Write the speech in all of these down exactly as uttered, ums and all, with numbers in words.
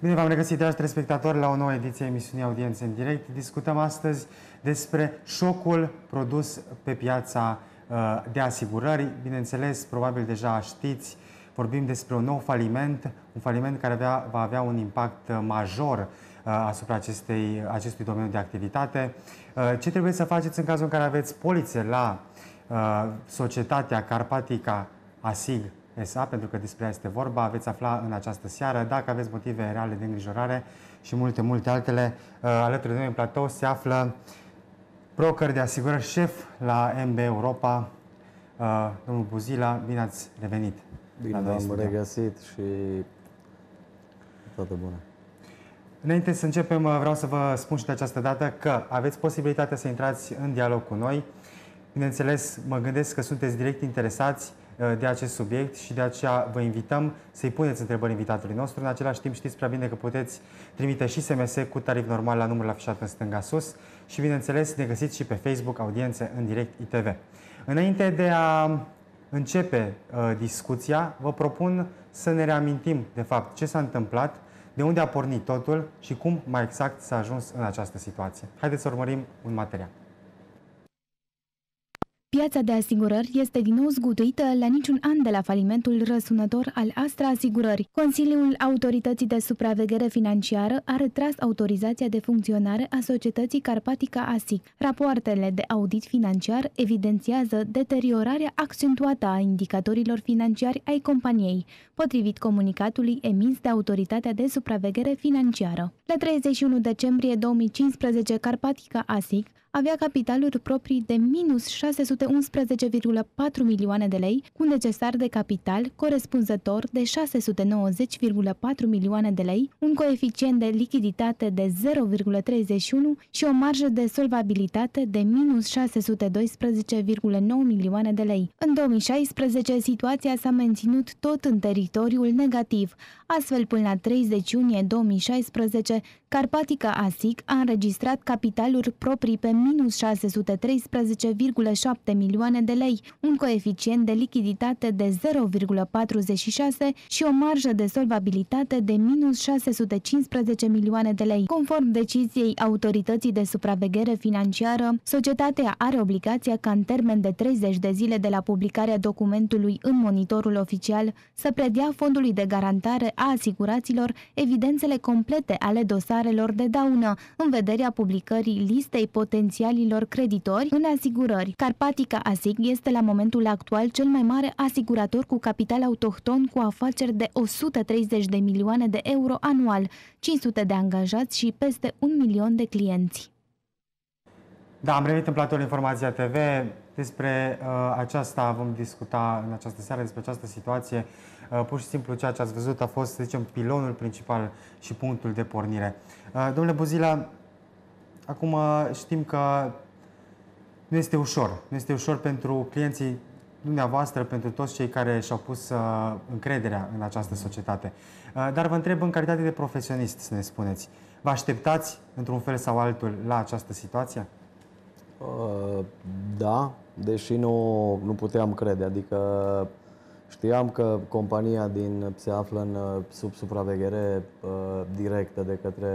Bine v-am regăsit, dragi telespectatori, la o nouă ediție a emisiunii Audiențe în direct. Discutăm astăzi despre șocul produs pe piața de asigurări. Bineînțeles, probabil deja știți, vorbim despre un nou faliment, un faliment care avea, va avea un impact major asupra acestei, acestui domeniu de activitate. Ce trebuie să faceți în cazul în care aveți polițe la societatea Carpatica Asig S A, pentru că despre asta este vorba, veți afla în această seară. Dacă aveți motive reale de îngrijorare și multe, multe altele, alături de noi în platou se află broker de asigurări șef la M B Europa, domnul Buzila. Bine ați revenit! Bine v-am regăsit și toate bune! Înainte să începem, vreau să vă spun și de această dată că aveți posibilitatea să intrați în dialog cu noi. Bineînțeles, mă gândesc că sunteți direct interesați de acest subiect și de aceea vă invităm să-i puneți întrebări invitatului nostru. În același timp știți prea bine că puteți trimite și S M S cu tarif normal la numărul afișat în stânga sus și, bineînțeles, ne găsiți și pe Facebook Audiențe în direct I T V. Înainte de a începe uh, discuția, vă propun să ne reamintim, de fapt, ce s-a întâmplat, de unde a pornit totul și cum mai exact s-a ajuns în această situație. Haideți să urmărim un material. Piața de asigurări este din nou zguduită la niciun an de la falimentul răsunător al Astra Asigurări. Consiliul Autorității de Supraveghere Financiară a retras autorizația de funcționare a societății Carpatica Asig. Rapoartele de audit financiar evidențiază deteriorarea accentuată a indicatorilor financiari ai companiei, potrivit comunicatului emis de Autoritatea de Supraveghere Financiară. La treizeci și unu decembrie două mii cincisprezece, Carpatica Asig avea capitaluri proprii de minus șase sute unsprezece virgulă patru milioane de lei, cu necesar de capital corespunzător de șase sute nouăzeci virgulă patru milioane de lei, un coeficient de lichiditate de zero virgulă treizeci și unu și o marjă de solvabilitate de minus șase sute doisprezece virgulă nouă milioane de lei. În două mii șaisprezece, situația s-a menținut tot în teritoriul negativ. Astfel, până la treizeci iunie două mii șaisprezece, Carpatica Asig a înregistrat capitaluri proprii pe minus șase sute treisprezece virgulă șapte milioane de lei, un coeficient de lichiditate de zero virgulă patruzeci și șase și o marjă de solvabilitate de minus șase sute cincisprezece milioane de lei. Conform deciziei Autorității de Supraveghere Financiară, societatea are obligația ca în termen de treizeci de zile de la publicarea documentului în monitorul oficial să predea Fondului de Garantare a Asiguraților evidențele complete ale dosarelor de daună, în vederea publicării listei potențialilor creditori în asigurări. Carpatica Asig este la momentul actual cel mai mare asigurator cu capital autohton, cu afaceri de o sută treizeci de milioane de euro anual, cinci sute de angajați și peste un milion de clienți. Da, am revenit în platoul Informația T V. Despre uh, aceasta vom discuta în această seară, despre această situație. Uh, pur și simplu ceea ce ați văzut a fost, să zicem, pilonul principal și punctul de pornire. Uh, domnule Buzila, acum știm că nu este ușor. Nu este ușor pentru clienții dumneavoastră, pentru toți cei care și-au pus uh, încrederea în această societate. Uh, dar vă întreb în calitate de profesionist să ne spuneți, vă așteptați într-un fel sau altul la această situație? Uh, da, deși nu, nu puteam crede. Adică știam că compania din, se află în, sub supraveghere uh, directă de către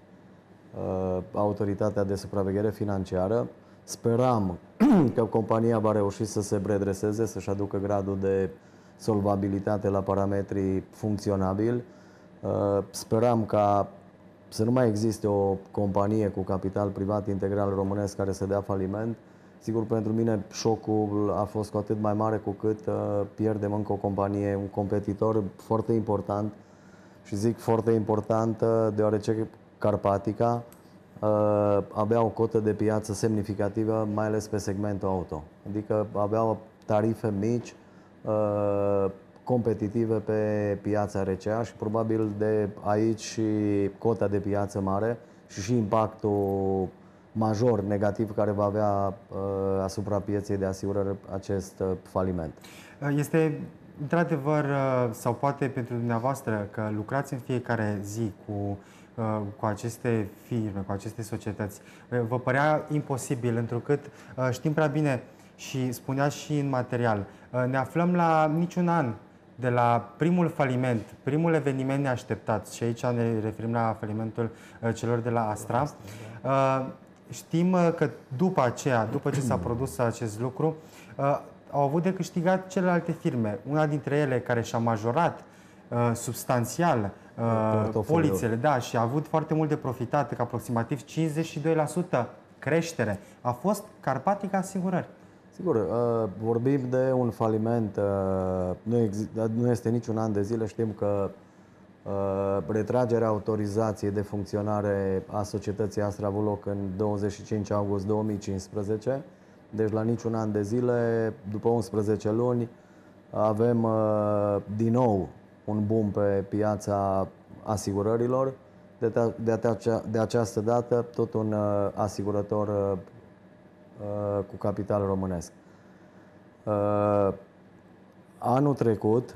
uh, Autoritatea de Supraveghere Financiară. Speram că compania va reuși să se redreseze, să-și aducă gradul de solvabilitate la parametrii funcționabili. Speram ca să nu mai existe o companie cu capital privat integral românesc care să dea faliment. Sigur, pentru mine șocul a fost cu atât mai mare cu cât pierdem încă o companie, un competitor foarte important. Și zic foarte important deoarece Carpatica Uh, avea o cotă de piață semnificativă, mai ales pe segmentul auto. Adică avea tarife mici, uh, competitive pe piața R C A și probabil de aici și cota de piață mare și și impactul major negativ care va avea uh, asupra pieței de asigurări acest uh, faliment. Este într-adevăr, uh, sau poate pentru dumneavoastră, că lucrați în fiecare zi cu cu aceste firme, cu aceste societăți, vă părea imposibil, întrucât știm prea bine și spunea și în material, ne aflăm la niciun an de la primul faliment, primul eveniment neașteptat, și aici ne referim la falimentul uh, celor de la Astra, uh, știm uh, că după aceea, după ce s-a produs acest lucru, uh, au avut de câștigat celelalte firme. Una dintre ele care și-a majorat uh, substanțial uh, polițele, da, și a avut foarte mult de profitat, că aproximativ cincizeci și doi la sută creștere, a fost Carpatica Asigurări. Sigur, uh, vorbim de un faliment, uh, nu, nu este niciun an de zile, știm că uh, retragerea autorizației de funcționare a societății Astra a avut loc în douăzeci și cinci august două mii cincisprezece, deci la niciun an de zile, după unsprezece luni, avem uh, din nou un boom pe piața asigurărilor, de, de, de, de această dată tot un uh, asigurător uh, cu capital românesc. Anul trecut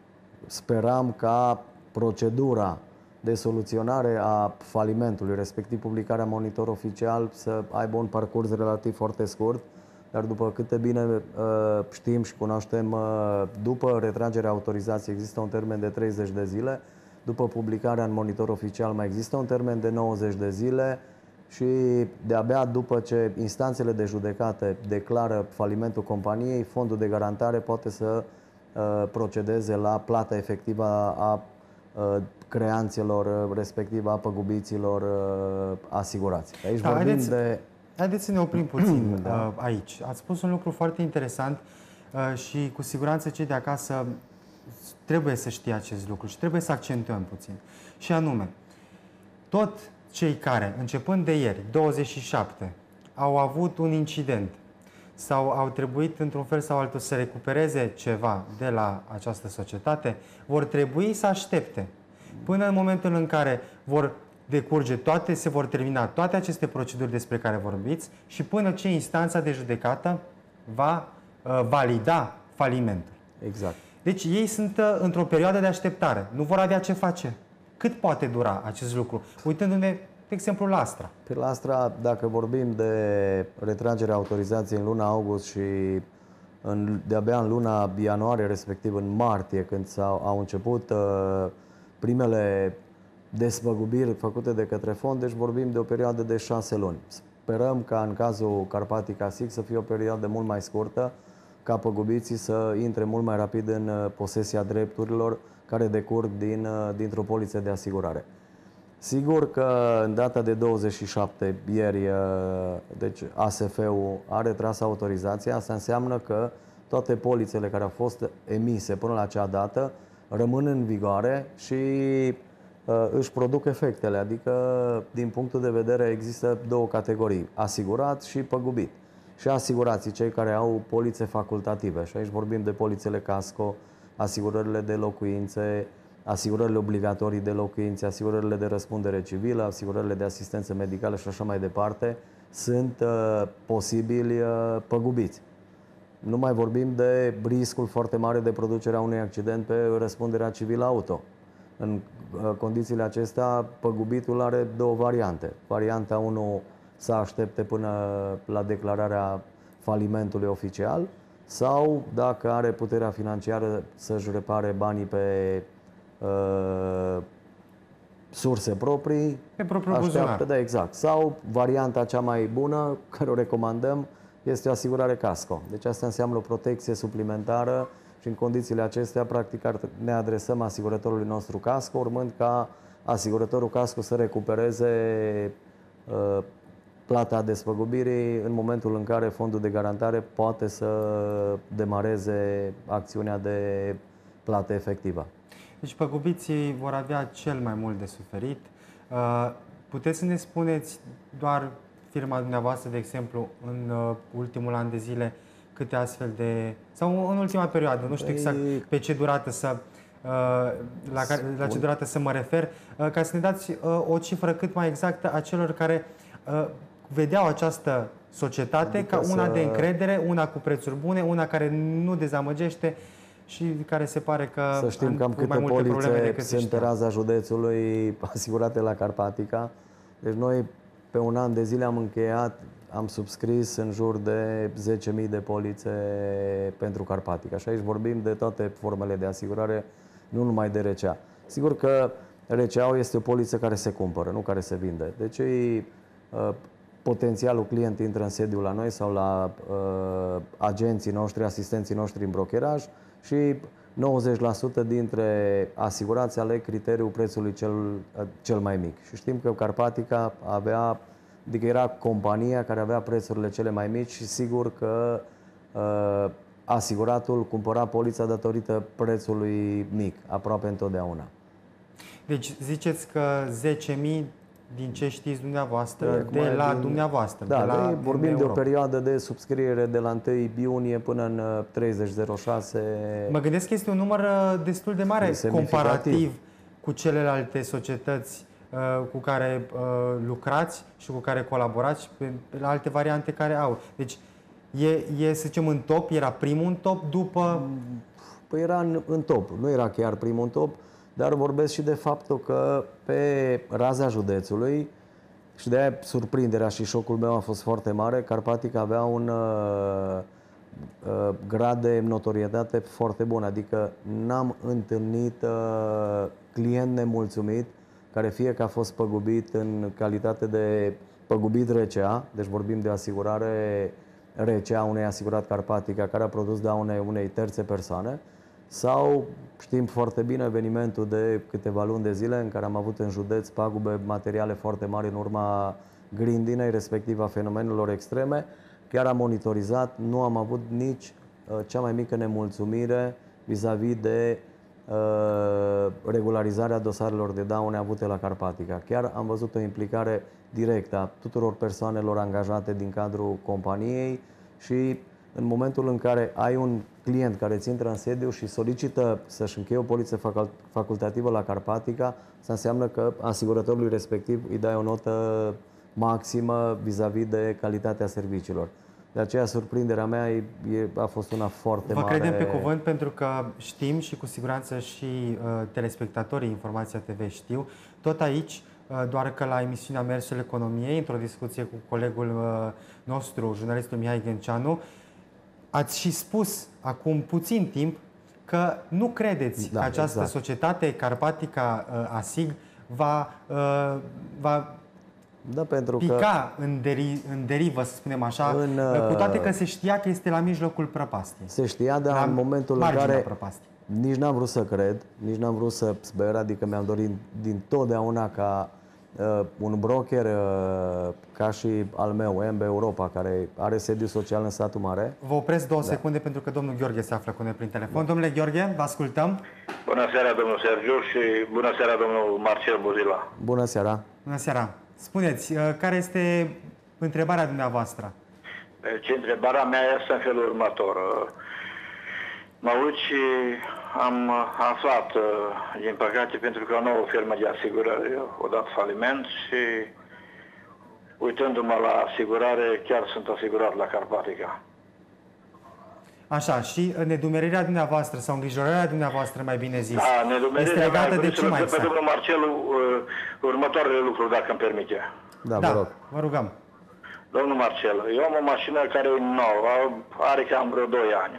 speram ca procedura de soluționare a falimentului, respectiv publicarea monitor oficial, să aibă un parcurs relativ foarte scurt, dar după câte bine știm și cunoaștem, după retragerea autorizației există un termen de treizeci de zile, după publicarea în monitor oficial mai există un termen de nouăzeci de zile, și de-abia după ce instanțele de judecată declară falimentul companiei, fondul de garantare poate să uh, procedeze la plata efectivă a uh, creanțelor, respectiv a păgubiților uh, asigurați. Aici da, vorbim haideți, de... Haideți să ne oprim puțin da. uh, aici. Ați spus un lucru foarte interesant uh, și cu siguranță cei de acasă trebuie să știe acest lucru și trebuie să accentuăm puțin. Și anume, tot cei care, începând de ieri, douăzeci și șapte, au avut un incident sau au trebuit într-un fel sau altul să recupereze ceva de la această societate, vor trebui să aștepte până în momentul în care vor decurge toate, se vor termina toate aceste proceduri despre care vorbiți și până ce instanța de judecată va uh, valida falimentul. Exact. Deci ei sunt uh, într-o perioadă de așteptare. Nu vor avea ce face. Cât poate dura acest lucru? Uitându-ne, de exemplu, la Astra. Pe la Astra, dacă vorbim de retragerea autorizației în luna august și în, de-abia în luna ianuarie, respectiv în martie, când s-au, au început uh, primele despăgubiri făcute de către fond, deci vorbim de o perioadă de șase luni. Sperăm ca în cazul Carpatica Sig să fie o perioadă mult mai scurtă, ca păgubiții să intre mult mai rapid în posesia drepturilor care decurg din, dintr-o poliță de asigurare. Sigur că în data de douăzeci și șapte, ieri, deci A S F-ul a retras autorizația. Asta înseamnă că toate polițele care au fost emise până la acea dată rămân în vigoare și uh, își produc efectele. Adică, din punctul de vedere, există două categorii, asigurat și păgubit. Și asigurații, cei care au polițe facultative. Și aici vorbim de polițele casco, asigurările de locuințe, asigurările obligatorii de locuințe, asigurările de răspundere civilă, asigurările de asistență medicală și așa mai departe, sunt uh, posibili uh, păgubiți. Nu mai vorbim de riscul foarte mare de producerea unui accident pe răspunderea civilă auto. În uh, condițiile acestea, păgubitul are două variante. Varianta unu, să aștepte până la declararea falimentului oficial, sau, dacă are puterea financiară, să-și repare banii pe uh, surse proprii. Pe propriul buzunar. Da, exact. Sau varianta cea mai bună, care o recomandăm, este o asigurare casco. Deci asta înseamnă o protecție suplimentară și în condițiile acestea, practic, ne adresăm asigurătorului nostru casco, urmând ca asigurătorul casco să recupereze uh, plata despăgubirii în momentul în care fondul de garantare poate să demareze acțiunea de plată efectivă. Deci păgubiții vor avea cel mai mult de suferit. Puteți să ne spuneți doar firma dumneavoastră, de exemplu, în ultimul an de zile, câte astfel de... sau în ultima perioadă, nu știu exact pe ce durată să... La, care, la ce durată să mă refer, ca să ne dați o cifră cât mai exactă a celor care vedeau această societate adică ca una să... de încredere, una cu prețuri bune, una care nu dezamăgește și care se pare că să știm cam câte polițe sunt pe raza județului asigurate la Carpatica. Deci noi pe un an de zile am încheiat am subscris în jur de zece mii de polițe pentru Carpatica. Și aici vorbim de toate formele de asigurare, nu numai de R C A. Sigur că R C A-ul este o poliță care se cumpără, nu care se vinde. Deci ei, potențialul client intră în sediul la noi sau la uh, agenții noștri, asistenții noștri în brokeraj și nouăzeci la sută dintre asigurați aleg criteriul prețului cel, cel mai mic. Și știm că Carpatica avea, adică era compania care avea prețurile cele mai mici și sigur că uh, asiguratul cumpăra polița datorită prețului mic, aproape întotdeauna. Deci ziceți că zece mii din ce știți dumneavoastră, de, de la din, dumneavoastră. Da, de la vorbim de o perioadă de subscriere de la întâi iunie până în treizeci zero șase. Mă gândesc că este un număr destul de mare comparativ cu celelalte societăți uh, cu care uh, lucrați și cu care colaborați și pe, pe la alte variante care au. Deci e, e, să zicem, în top, era primul în top după... Păi era în, în top, nu era chiar primul în top, dar vorbesc și de faptul că pe raza județului, și de-aia surprinderea și șocul meu a fost foarte mare, Carpatica avea un uh, uh, grad de notorietate foarte bun, adică n-am întâlnit uh, client nemulțumit care fie că a fost păgubit în calitate de păgubit R C A, deci vorbim de asigurare R C A unei asigurat Carpatica care a produs daune unei terțe persoane, sau știm foarte bine evenimentul de câteva luni de zile în care am avut în județ pagube materiale foarte mari în urma grindinei, respectiv a fenomenelor extreme. Chiar am monitorizat, nu am avut nici uh, cea mai mică nemulțumire vis-a-vis de uh, regularizarea dosarelor de daune avute la Carpatica. Chiar am văzut o implicare directă a tuturor persoanelor angajate din cadrul companiei și în momentul în care ai un client care îți intră în sediu și solicită să-și încheie o poliță facultativă la Carpatica, asta înseamnă că asigurătorului respectiv îi dai o notă maximă vis-a-vis de calitatea serviciilor. De aceea, surprinderea mea e, a fost una foarte Vă mare. credem pe cuvânt pentru că știm și cu siguranță și uh, telespectatorii Informația T V știu. Tot aici, uh, doar că la emisiunea Mersul Economiei, într-o discuție cu colegul uh, nostru, jurnalistul Mihai Ghenceanu, ați și spus acum puțin timp că nu credeți da, că această exact. societate Carpatica uh, ASIG va, uh, va da, pentru pica că în, deri, în derivă, să spunem așa, în, uh, cu toate că se știa că este la mijlocul prăpastiei. Se știa, dar în momentul în care prăpastiei. nici n-am vrut să cred, nici n-am vrut să sper, adică mi-am dorit din totdeauna ca uh, un broker uh, ca și al meu, M B Europa, care are sediu social în satul mare. Vă opresc două da. secunde pentru că domnul Gheorghe se află cu noi prin telefon. Da. Domnule Gheorghe, vă ascultăm. Bună seara, domnul Sergiu, și bună seara, domnul Marcel Buzila. Bună seara. Bună seara. Spuneți, care este întrebarea dumneavoastră? Ce întrebarea mea este în felul următor. Mă uit și am aflat, din păcate, pentru că o nouă firmă de asigurări a dat faliment și uitându-mă la asigurare, chiar sunt asigurat la Carpatica. Așa, și nedumerirea dumneavoastră sau îngrijorarea dumneavoastră, mai bine zis, da, este legată de ce mai exact? Pe domnul Marcelu, următoarele lucruri, dacă îmi permite. Da, da, vă rog. Vă rugăm. Domnul Marcel, eu am o mașină care e nouă, are cam vreo doi ani.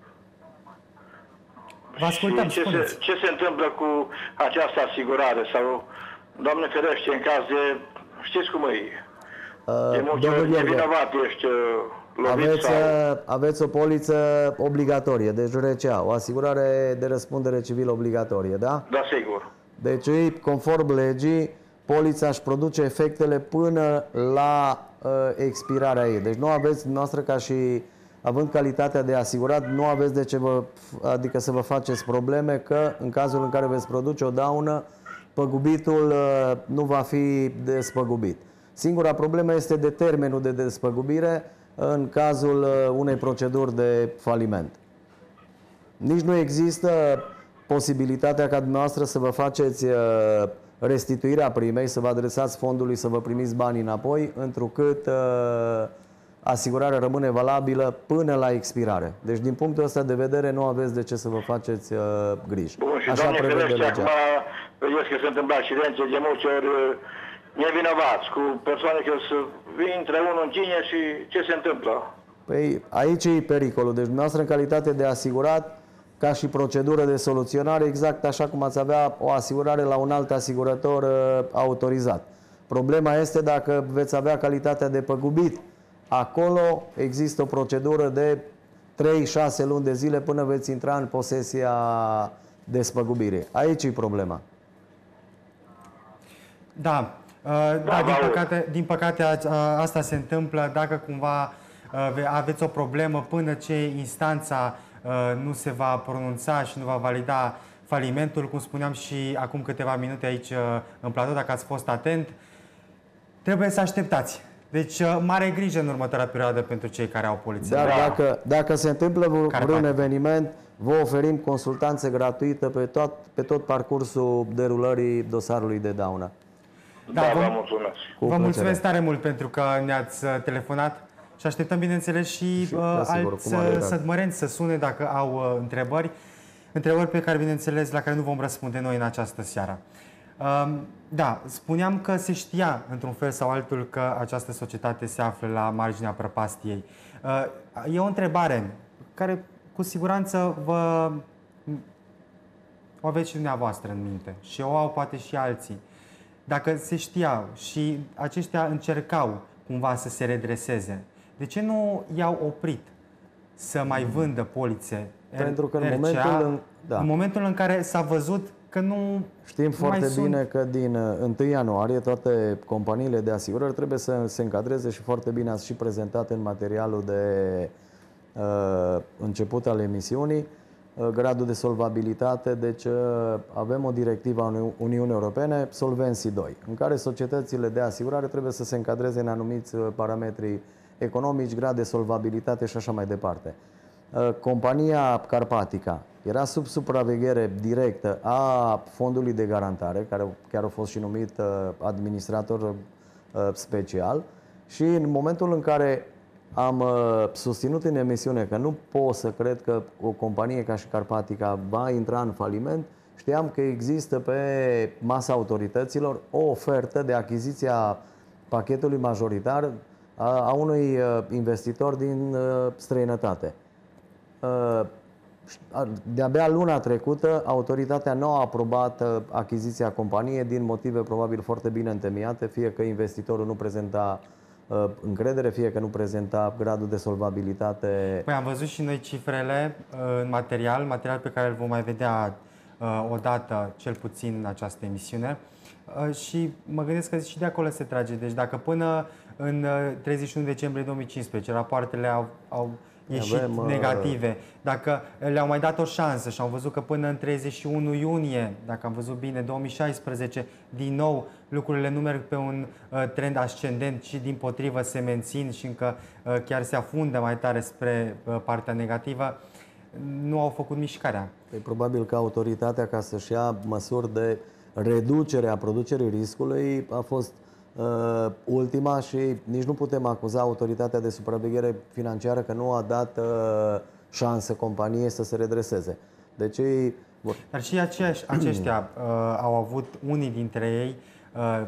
Vă ascultăm, ce se, ce se întâmplă cu această asigurare? Sau, Doamne ferește, în caz de... Știți cum e? Uh, de multe ori nevinovat ești lovit aveți, sau... aveți o poliță obligatorie, deci R C A, o asigurare de răspundere civilă obligatorie, da? Da, sigur. Deci, conform legii, polița își produce efectele până la uh, expirarea ei. Deci nu aveți, noastră ca și având calitatea de asigurat, nu aveți de ce vă, adică să vă faceți probleme că în cazul în care veți produce o daună, păgubitul uh, nu va fi despăgubit. Singura problemă este de termenul de despăgubire în cazul uh, unei proceduri de faliment. Nici nu există posibilitatea ca dumneavoastră să vă faceți uh, restituirea primei, să vă adresați fondului să vă primiți banii înapoi, întrucât uh, asigurarea rămâne valabilă până la expirare. Deci, din punctul ăsta de vedere, nu aveți de ce să vă faceți uh, griji. Bun, și așa Doamne prevede ferește, legea. acum, vedeți că se întâmplă accidente, de multe ori nevinovați, cu persoane care să intre unul în cine și ce se întâmplă? Păi aici e pericolul. Deci dumneavoastră în calitate de asigurat, ca și procedură de soluționare, exact așa cum ați avea o asigurare la un alt asigurător uh, autorizat. Problema este dacă veți avea calitatea de păgubit. Acolo există o procedură de trei șase luni de zile până veți intra în posesia despăgubirii. Aici e problema. Da, uh, da, din păcate, din păcate a- a- asta se întâmplă dacă cumva uh, aveți o problemă până ce instanța uh, nu se va pronunța și nu va valida falimentul, cum spuneam și acum câteva minute aici uh, în platou, dacă ați fost atent, trebuie să așteptați. Deci, uh, mare grijă în următoarea perioadă pentru cei care au poliție. Dar dacă, dacă se întâmplă vreun Carpatic. eveniment, vă oferim consultanțe gratuită pe tot, pe tot parcursul derulării dosarului de daună. Da, Da, vă vă- mulțumesc. Cu Vă plăcere. mulțumesc tare mult pentru că ne-ați uh, telefonat și așteptăm, bineînțeles, și, Și, uh, da, sigur, alți cu mare uh, drag. sădmărenți să sune dacă au uh, întrebări. Întrebări pe care, bineînțeles, la care nu vom răspunde noi în această seară. Um, da, spuneam că se știa, într-un fel sau altul, că această societate se află la marginea prăpastiei. Uh, e o întrebare care, cu siguranță, vă o aveți și dumneavoastră în minte și o au poate și alții. Dacă se știau și aceștia încercau cumva să se redreseze, de ce nu i-au oprit să mai vândă polițe Pentru că în R C A, momentul în- da. în momentul în care s-a văzut că nu Știm nu foarte mai sunt- bine că din uh, întâi ianuarie toate companiile de asigurări trebuie să se încadreze și foarte bine ați și prezentat în materialul de uh, început al emisiunii uh, gradul de solvabilitate. Deci uh, avem o directivă a Uni- Uniunii Europene, Solvency doi, în care societățile de asigurare trebuie să se încadreze în anumiți uh, parametri economici, grad de solvabilitate și așa mai departe. Uh, Compania Carpatica era sub supraveghere directă a Fondului de Garantare, care chiar a fost și numit uh, administrator uh, special, și în momentul în care am uh, susținut în emisiune că nu pot să cred că o companie ca și Carpatica va intra în faliment, știam că există pe masa autorităților o ofertă de achiziție a pachetului majoritar a, a unui uh, investitor din uh, străinătate. Uh, De-abia luna trecută, autoritatea nu a aprobat uh, achiziția companiei din motive probabil foarte bine întemeiate, fie că investitorul nu prezenta uh, încredere, fie că nu prezenta gradul de solvabilitate. Păi am văzut și noi cifrele uh, în material, material pe care îl vom mai vedea uh, odată, cel puțin în această emisiune. Uh, și mă gândesc că și de acolo se trage. Deci dacă până în uh, treizeci și unu decembrie două mii cincisprezece rapoartele au, au ieșit Avem, uh, negative, dacă le-au mai dat o șansă și am văzut că până în treizeci și unu iunie, dacă am văzut bine, două mii șaisprezece, din nou lucrurile nu merg pe un uh, trend ascendent, ci dimpotrivă se mențin și încă uh, chiar se afundă mai tare spre uh, partea negativă, nu au făcut mișcarea. Păi, probabil că autoritatea, ca să-și ia măsuri de reducere a producerii riscului, a fost uh, ultima și nici nu putem acuza autoritatea de supraveghere financiară că nu a dat uh, șansă companiei să se redreseze. Deci ei vor... Dar și aceiași, aceștia uh, au avut, unii dintre ei, uh,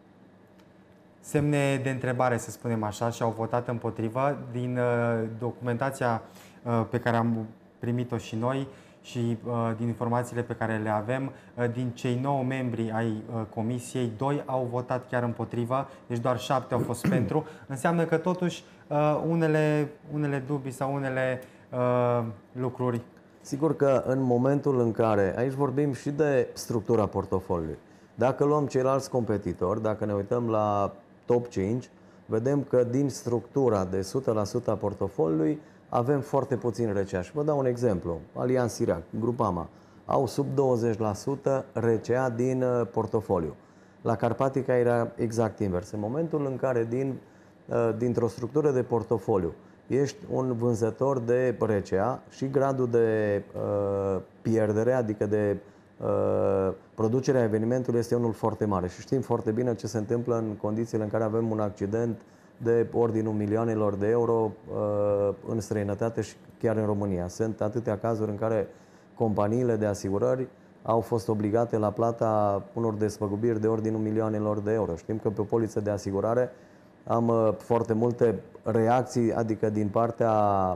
semne de întrebare, să spunem așa, și au votat împotrivă. Din uh, documentația uh, pe care am primit-o și noi și uh, din informațiile pe care le avem, uh, din cei nouă membri ai uh, comisiei, doi au votat chiar împotrivă, deci doar șapte au fost pentru. Înseamnă că totuși uh, unele, unele dubii sau unele uh, lucruri. Sigur că în momentul în care, aici vorbim și de structura portofoliului, dacă luăm ceilalți competitori, dacă ne uităm la top cinci, vedem că din structura de o sută la sută a portofoliului avem foarte puțin R C A. Și vă dau un exemplu. Allianz Sirac, Grupama, au sub douăzeci la sută R C A din uh, portofoliu. La Carpatica era exact invers. În momentul în care din, uh, dintr-o structură de portofoliu ești un vânzător de R C A și gradul de uh, pierdere, adică de uh, producerea evenimentului, este unul foarte mare. Și știm foarte bine ce se întâmplă în condițiile în care avem un accident de ordinul milioanelor de euro uh, în străinătate și chiar în România. Sunt atâtea cazuri în care companiile de asigurări au fost obligate la plata unor despăgubiri de ordinul milioanelor de euro. Știm că pe o poliță de asigurare am uh, foarte multe reacții, adică din partea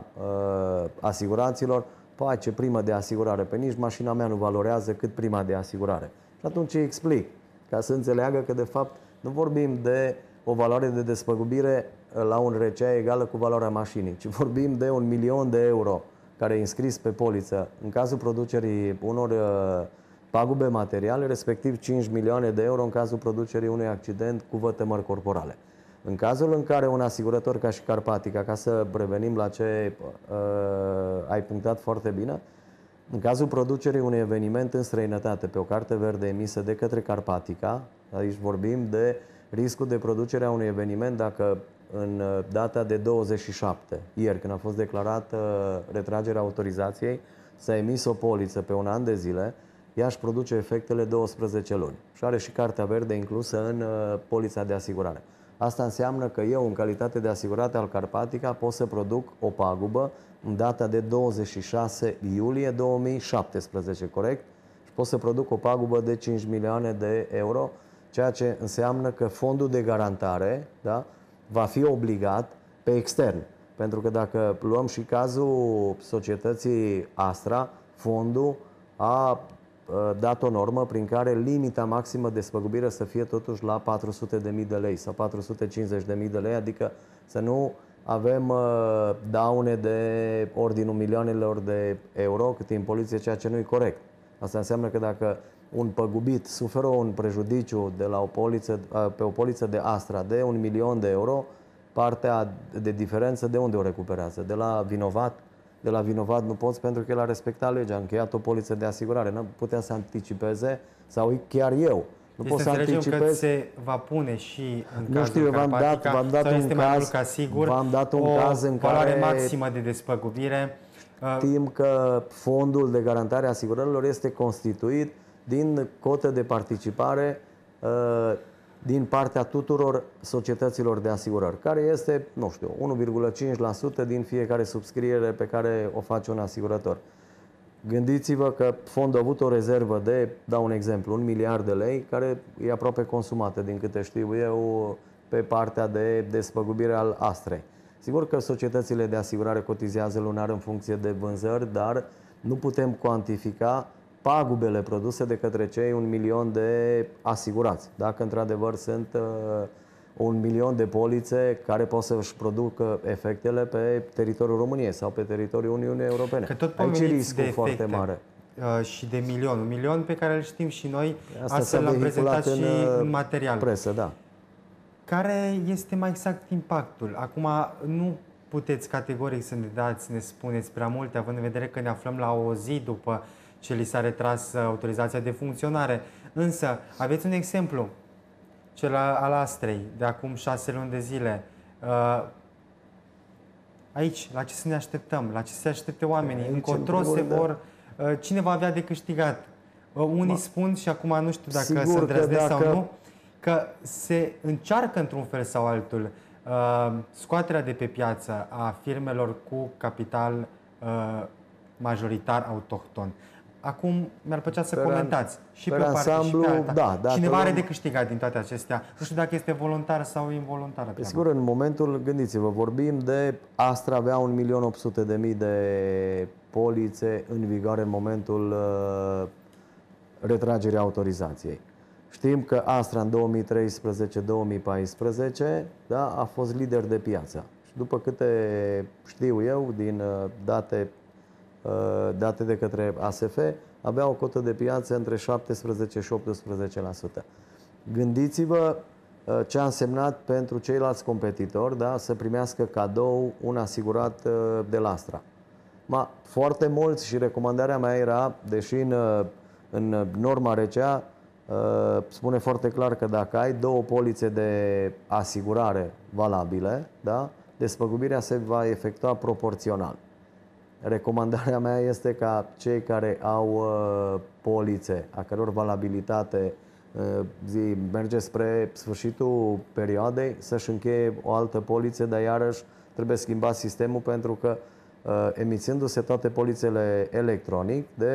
uh, asiguranților, păi ce primă de asigurare, pe nici mașina mea nu valorează cât prima de asigurare. Și atunci îi explic, ca să înțeleagă că de fapt nu vorbim de o valoare de despăgubire la un R C A egală cu valoarea mașinii, ci vorbim de un milion de euro care e înscris pe poliță în cazul producerii unor uh, pagube materiale, respectiv cinci milioane de euro în cazul producerii unui accident cu vătămări corporale. În cazul în care un asigurător ca și Carpatica, ca să revenim la ce uh, ai punctat foarte bine, în cazul producerii unui eveniment în străinătate pe o carte verde emisă de către Carpatica, aici vorbim de riscul de producere a unui eveniment dacă în data de douăzeci și șapte, ieri, când a fost declarată retragerea autorizației, s-a emis o poliță pe un an de zile, ea își produce efectele douăsprezece luni și are și cartea verde inclusă în polița de asigurare. Asta înseamnă că eu, în calitate de asigurat al Carpatica, pot să produc o pagubă în data de douăzeci și șase iulie două mii șaptesprezece, corect? Și pot să produc o pagubă de cinci milioane de euro, ceea ce înseamnă că fondul de garantare, da, va fi obligat pe extern. Pentru că dacă luăm și cazul societății Astra, fondul a dat o normă prin care limita maximă de spăgubire să fie totuși la patru sute de mii de lei sau patru sute cincizeci de mii de lei, adică să nu avem daune de ordinul milioanelor de euro cât în poliție, ceea ce nu e corect. Asta înseamnă că dacă un păgubit suferă un prejudiciu de la o poliță, pe o poliță de Astra de un milion de euro, partea de diferență de unde o recuperează? De la vinovat? De la vinovat nu poți pentru că el a respectat legea, a încheiat o poliță de asigurare, nu putea să anticipeze sau chiar eu. Nu deci pot să anticipez. că se va pune și în nu cazul știu, v-am dat, v-am dat un caz, ca sigur, v-am dat un o caz în valoare care maximă de despăgubire. Știm că fondul de garantare a asigurărilor este constituit din cotă de participare din partea tuturor societăților de asigurări, care este, nu știu, unu virgulă cinci la sută din fiecare subscriere pe care o face un asigurător. Gândiți-vă că fondul a avut o rezervă de, dau un exemplu, un miliard de lei, care e aproape consumată, din câte știu eu, pe partea de despăgubire al Astrei. Sigur că societățile de asigurare cotizează lunar în funcție de vânzări, dar nu putem cuantifica pagubele produse de către cei un milion de asigurați. Dacă într-adevăr sunt uh, un milion de polițe care pot să-și producă efectele pe teritoriul României sau pe teritoriul Uniunii Europene. Că tot aici riscul de foarte mare. Uh, și de milion. Un milion pe care îl știm și noi, asta astfel l-am prezentat în, și în material. Presă, da. Care este mai exact impactul? Acum nu puteți categoric să ne dați, să ne spuneți prea multe, având în vedere că ne aflăm la o zi după ce li s-a retras autorizația de funcționare. Însă, aveți un exemplu, cel al Astrei, de acum șase luni de zile. Aici, la ce să ne așteptăm? La ce se aștepte oamenii? Aici, încotro se vor... Cine va avea de câștigat? Unii Ma, spun, și acum nu știu dacă să îndrăznesc dacă... sau nu, că se încearcă într-un fel sau altul scoaterea de pe piață a firmelor cu capital majoritar autohton. Acum mi-ar plăcea să pe comentați și pe, pe o parte ansamblu, și pe alta. Da, cineva are de câștigat din toate acestea. Nu știu dacă este voluntar sau involuntar. Pe sigur, în momentul, gândiți-vă, vorbim de Astra avea un milion opt sute de mii de polițe în vigoare în momentul uh, retragerii autorizației. Știm că Astra în două mii treisprezece două mii paisprezece, da, a fost lider de piață. Și după câte știu eu, din uh, date date de către A S F, avea o cotă de piață între șaptesprezece și optsprezece la sută. Gândiți-vă ce a însemnat pentru ceilalți competitori, da, să primească cadou un asigurat de la Astra. Ma, foarte mulți, și recomandarea mea era, deși în, în norma R C A spune foarte clar că dacă ai două polițe de asigurare valabile, da, despăgubirea se va efectua proporțional. Recomandarea mea este ca cei care au uh, polițe, a căror valabilitate uh, zi, merge spre sfârșitul perioadei, să-și încheie o altă poliță, dar iarăși trebuie schimbat sistemul pentru că uh, emițându-se toate polițele electronic, de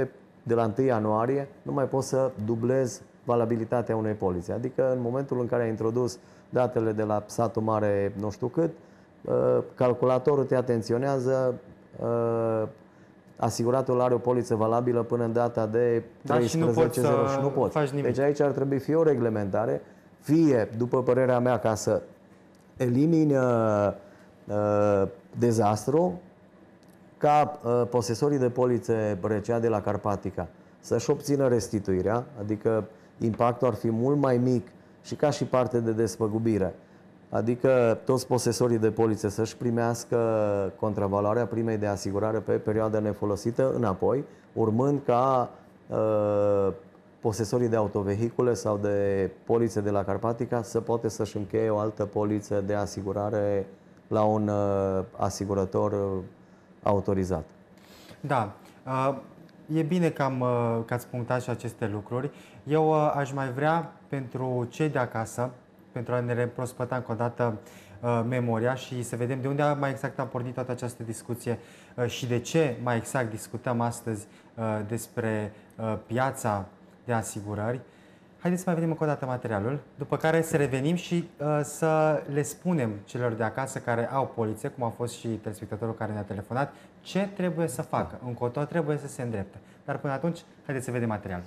de la întâi ianuarie nu mai poți să dublezi valabilitatea unei polițe. Adică în momentul în care ai introdus datele de la satul mare nu știu cât, calculatorul te atenționează, asiguratul are o poliță valabilă până în data de treisprezece zero da, și nu poți. Faci nimic. Deci aici ar trebui fie o reglementare, fie, după părerea mea, ca să elimini uh, uh, dezastru, ca uh, posesorii de polițe R C A de la Carpatica să-și obțină restituirea, adică impactul ar fi mult mai mic și ca și parte de despăgubire. Adică toți posesorii de polițe să-și primească contravaloarea primei de asigurare pe perioada nefolosită înapoi, urmând ca uh, posesorii de autovehicule sau de polițe de la Carpatica să poate să-și încheie o altă poliță de asigurare la un uh, asigurător uh, autorizat. Da. Uh, e bine că, am, uh, că ați punctat și aceste lucruri. Eu uh, aș mai vrea pentru cei de acasă, pentru a ne reprospăta încă o dată uh, memoria și să vedem de unde mai exact a pornit toată această discuție uh, și de ce mai exact discutăm astăzi uh, despre uh, piața de asigurări. Haideți să mai vedem încă o dată materialul, după care să revenim și uh, să le spunem celor de acasă care au polițe, cum a fost și telespectatorul care ne-a telefonat, ce trebuie să facă, încotro trebuie să se îndrepte. Dar până atunci, haideți să vedem materialul.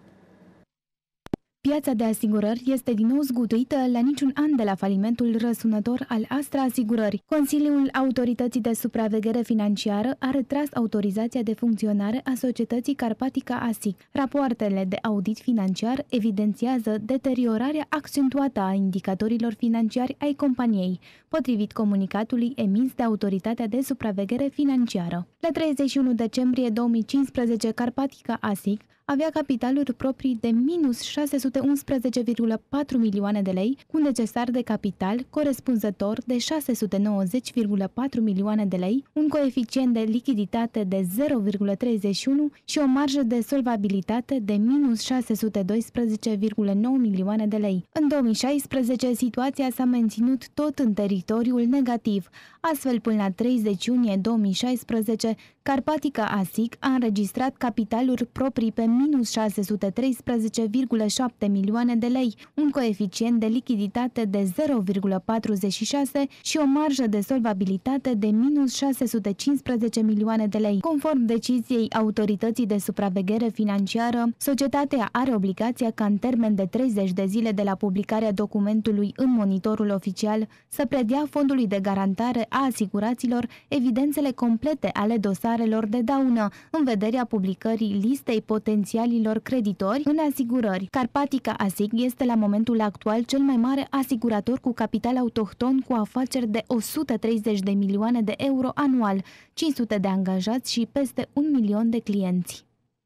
Piața de asigurări este din nou zguduită la niciun an de la falimentul răsunător al Astra Asigurări. Consiliul Autorității de Supraveghere Financiară a retras autorizația de funcționare a societății Carpatica ASIC. Rapoartele de audit financiar evidențiază deteriorarea accentuată a indicatorilor financiari ai companiei, potrivit comunicatului emis de Autoritatea de Supraveghere Financiară. La treizeci și unu decembrie două mii cincisprezece, Carpatica ASIC avea capitaluri proprii de minus șase sute unsprezece virgulă patru milioane de lei, cu necesar de capital corespunzător de șase sute nouăzeci virgulă patru milioane de lei, un coeficient de lichiditate de zero virgulă treizeci și unu și o marjă de solvabilitate de minus șase sute doisprezece virgulă nouă milioane de lei. În două mii șaisprezece, situația s-a menținut tot în teritoriul negativ. Astfel, până la treizeci iunie două mii șaisprezece, Carpatica ASIC a înregistrat capitaluri proprii pe minus șase sute treisprezece virgulă șapte milioane de lei, un coeficient de lichiditate de zero virgulă patruzeci și șase și o marjă de solvabilitate de minus șase sute cincisprezece milioane de lei. Conform deciziei Autorității de Supraveghere Financiară, societatea are obligația ca în termen de treizeci de zile de la publicarea documentului în monitorul oficial să predea Fondului de Garantare a Asiguraților evidențele complete ale dosarelor de daună, în vederea publicării listei potențialilor creditori în asigurări. Carpatica ASIC este la momentul actual cel mai mare asigurator cu capital autohton cu afaceri de o sută treizeci de milioane de euro anual, cinci sute de angajați și peste un milion de clienți.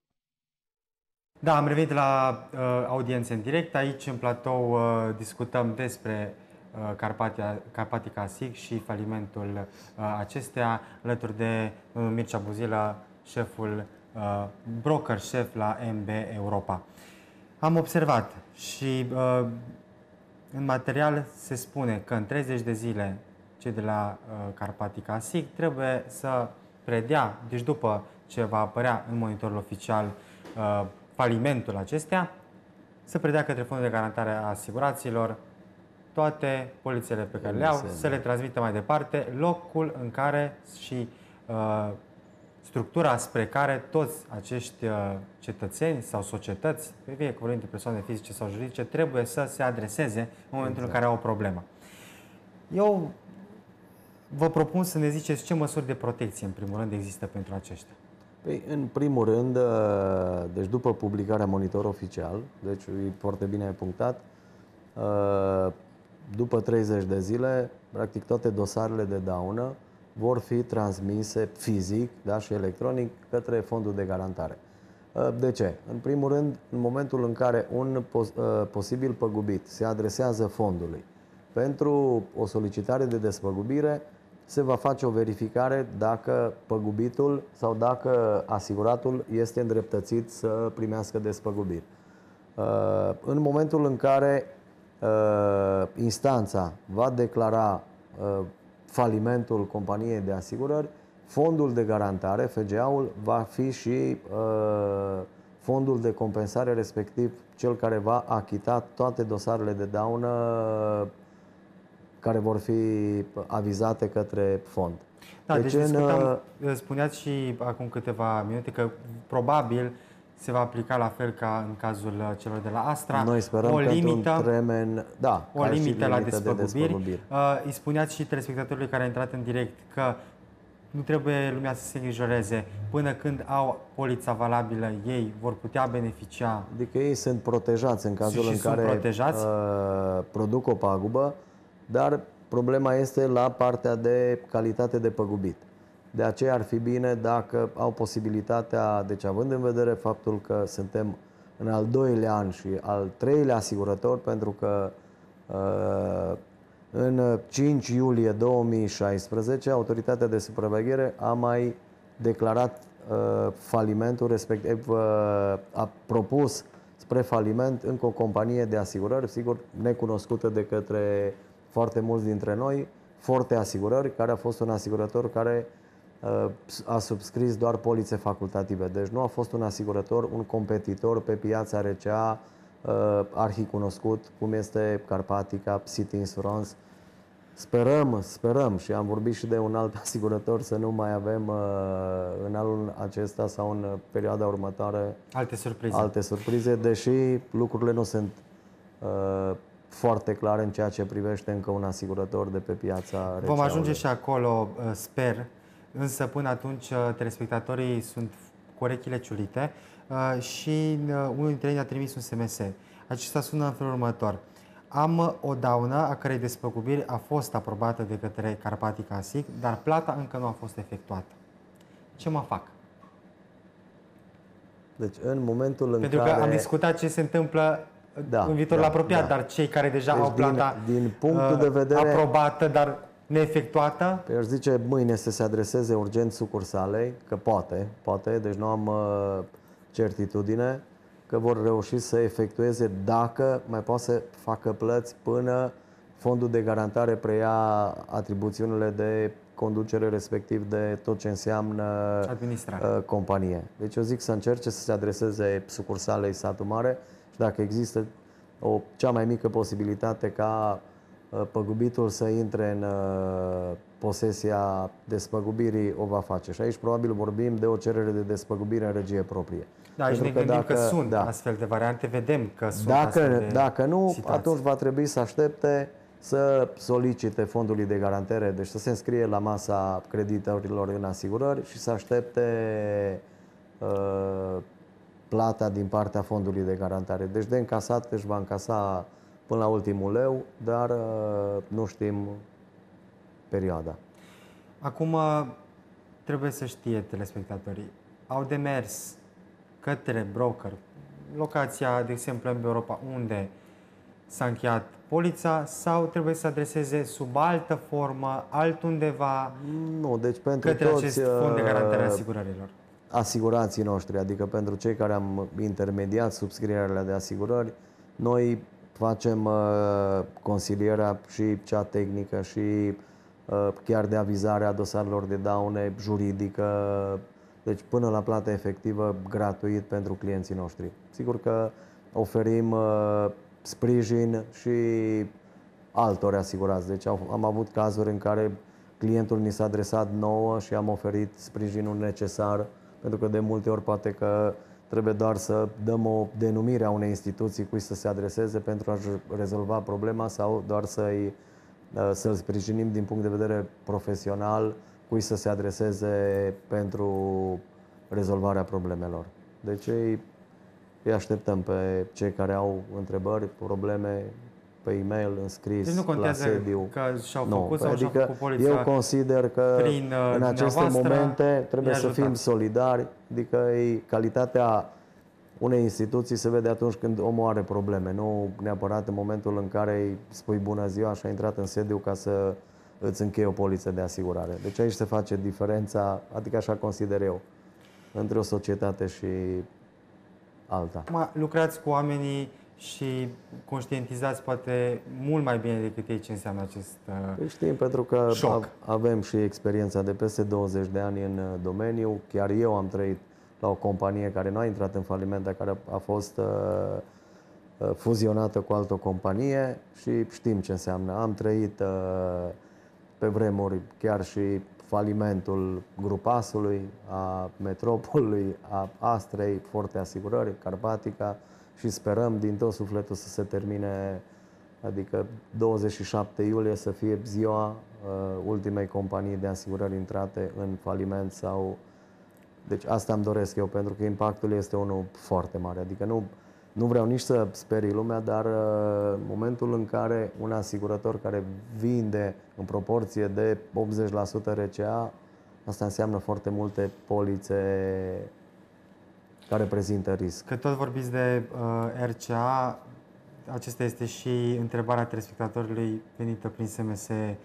Da, am revenit la uh, audiențe în direct. Aici, în platou, uh, discutăm despre uh, Carpatia, Carpatica ASIC și falimentul uh, acesteia, alături de uh, Mircea Buzilă, șeful, uh, broker șef la M B Europa. Am observat și uh, în material se spune că în treizeci de zile cei de la uh, Carpatica ASIC trebuie să predea, deci după ce va apărea în monitorul oficial uh, falimentul acestea, să predea către Fondul de Garantare a Asiguraților toate polițele pe care le au, să le transmită mai departe, locul în care și uh, structura spre care toți acești uh, cetățeni sau societăți, fie că vorbim de persoane fizice sau juridice, trebuie să se adreseze în momentul exact. în care au o problemă. Eu vă propun să ne ziceți ce măsuri de protecție, în primul rând, există pentru aceștia. Păi, în primul rând, deci după publicarea monitor oficial, deci e foarte bine punctat, după treizeci de zile, practic toate dosarele de daună vor fi transmise fizic, da, și electronic către Fondul de Garantare. De ce? În primul rând, în momentul în care un pos posibil păgubit se adresează fondului pentru o solicitare de despăgubire, se va face o verificare dacă păgubitul sau dacă asiguratul este îndreptățit să primească despăgubiri. În momentul în care instanța va declara falimentul companiei de asigurări, Fondul de Garantare, F G A-ul, va fi și fondul de compensare, respectiv cel care va achita toate dosarele de daună care vor fi avizate către fond. Da, deci, deci în, discutam, spuneați și acum câteva minute că probabil se va aplica la fel ca în cazul celor de la Astra. Noi sperăm o că limită, într-un termen, da, o limită la despăgubiri. De despăgubiri. Uh, îi spuneați și telespectatorului care a intrat în direct că nu trebuie lumea să se îngrijoreze. Până când au polița valabilă, ei vor putea beneficia. Adică ei sunt protejați în cazul în care protejați. Uh, produc o pagubă, dar problema este la partea de calitate de păgubit. De aceea ar fi bine dacă au posibilitatea, deci având în vedere faptul că suntem în al doilea an și al treilea asigurător, pentru că uh, în cinci iulie două mii șaisprezece Autoritatea de Supraveghere a mai declarat uh, falimentul, respectiv uh, a propus spre faliment încă o companie de asigurări, sigur necunoscută de către foarte mulți dintre noi, Forte Asigurări, care a fost un asigurător care uh, a subscris doar polițe facultative. Deci nu a fost un asigurător, un competitor pe piața R C A uh, arhicunoscut, cum este Carpatica, City Insurance. Sperăm, sperăm și am vorbit și de un alt asigurător să nu mai avem uh, în anul acesta sau în perioada următoare alte surprize. Alte surprize, deși lucrurile nu sunt uh, foarte clare în ceea ce privește încă un asigurător de pe piața R C A-ului. Vom ajunge și acolo, sper, însă până atunci telespectatorii sunt cu urechile ciulite și unul dintre ei ne-a trimis un S M S. Acesta sună în felul următor. Am o daună a cărei despăgubiri a fost aprobată de către Carpatica Asig, dar plata încă nu a fost efectuată. Ce mă fac? Deci în momentul în Pentru care... că am discutat ce se întâmplă da, în viitorul da, apropiat, da. dar cei care deja deci au plata din, din punctul de vedere, aprobată, dar neefectuată? Aș zice mâine să se adreseze urgent sucursalei, că poate, poate, deci nu am uh, certitudine că vor reuși să efectueze, dacă mai poate să facă plăți până fondul de garantare preia atribuțiunile de conducere, respectiv de tot ce înseamnă uh, companie. Deci eu zic să încerce să se adreseze sucursalei Satu Mare și dacă există o cea mai mică posibilitate ca uh, păgubitul să intre în uh, posesia despăgubirii, o va face. Și aici probabil vorbim de o cerere de despăgubire în regie proprie. Da, aici ne gândim că, dacă, că sunt da. astfel de variante, vedem că sunt dacă, astfel de Dacă nu, situații. Atunci va trebui să aștepte să solicite fondului de garantare, deci să se înscrie la masa creditorilor în asigurări și să aștepte uh, plata din partea fondului de garantare. Deci de încasat își va încasa până la ultimul leu, dar uh, nu știm perioada. Acum trebuie să știe telespectatorii, au de mers către broker, locația, de exemplu, în Europa, unde s-a încheiat polița, sau trebuie să adreseze sub altă formă, altundeva, nu, deci pentru către toți, acest fond de garantare a asigurărilor? Asigurații noștri, adică pentru cei care am intermediat subscrierile de asigurări, noi facem uh, consilierea și cea tehnică și uh, chiar de avizare a dosarelor de daune juridică, deci până la plată efectivă gratuit pentru clienții noștri. Sigur că oferim uh, sprijin și altor asigurați. Deci am avut cazuri în care clientul ni s-a adresat nouă și am oferit sprijinul necesar, pentru că de multe ori poate că trebuie doar să dăm o denumire a unei instituții cui să se adreseze pentru a-și rezolva problema sau doar să-i, să-l sprijinim din punct de vedere profesional cui să se adreseze pentru rezolvarea problemelor. Deci îi, îi așteptăm pe cei care au întrebări, probleme, pe e-mail, în scris, deci nu contează la sediu. Că și-au făcut nu, sau adică și-au făcut poliția. Eu consider că prin, în aceste momente trebuie să fim solidari, adică e calitatea unei instituții se vede atunci când omul are probleme, nu neapărat în momentul în care îi spui bună ziua și a intrat în sediu ca să îți încheie o poliță de asigurare. Deci aici se face diferența, adică așa consider eu, între o societate și alta. Acum lucrați cu oamenii și conștientizați poate mult mai bine decât ei ce înseamnă acest uh, Știm, pentru că șoc. avem și experiența de peste douăzeci de ani în domeniu. Chiar eu am trăit la o companie care nu a intrat în faliment, dar care a fost uh, fuzionată cu altă companie și știm ce înseamnă. Am trăit uh, pe vremuri chiar și falimentul Grupasului, a Metropolului, a Astrei, Forte Asigurări, Carpatica și sperăm din tot sufletul să se termine, adică douăzeci și șapte iulie să fie ziua uh, ultimei companii de asigurări intrate în faliment sau... Deci asta îmi doresc eu, pentru că impactul este unul foarte mare. Adică nu, nu vreau nici să sperii lumea, dar uh, în momentul în care un asigurător care vinde în proporție de optzeci la sută R C A, asta înseamnă foarte multe polițe care prezintă risc. Că tot vorbiți de uh, R C A, acesta este și întrebarea telespectatorului venită prin S M S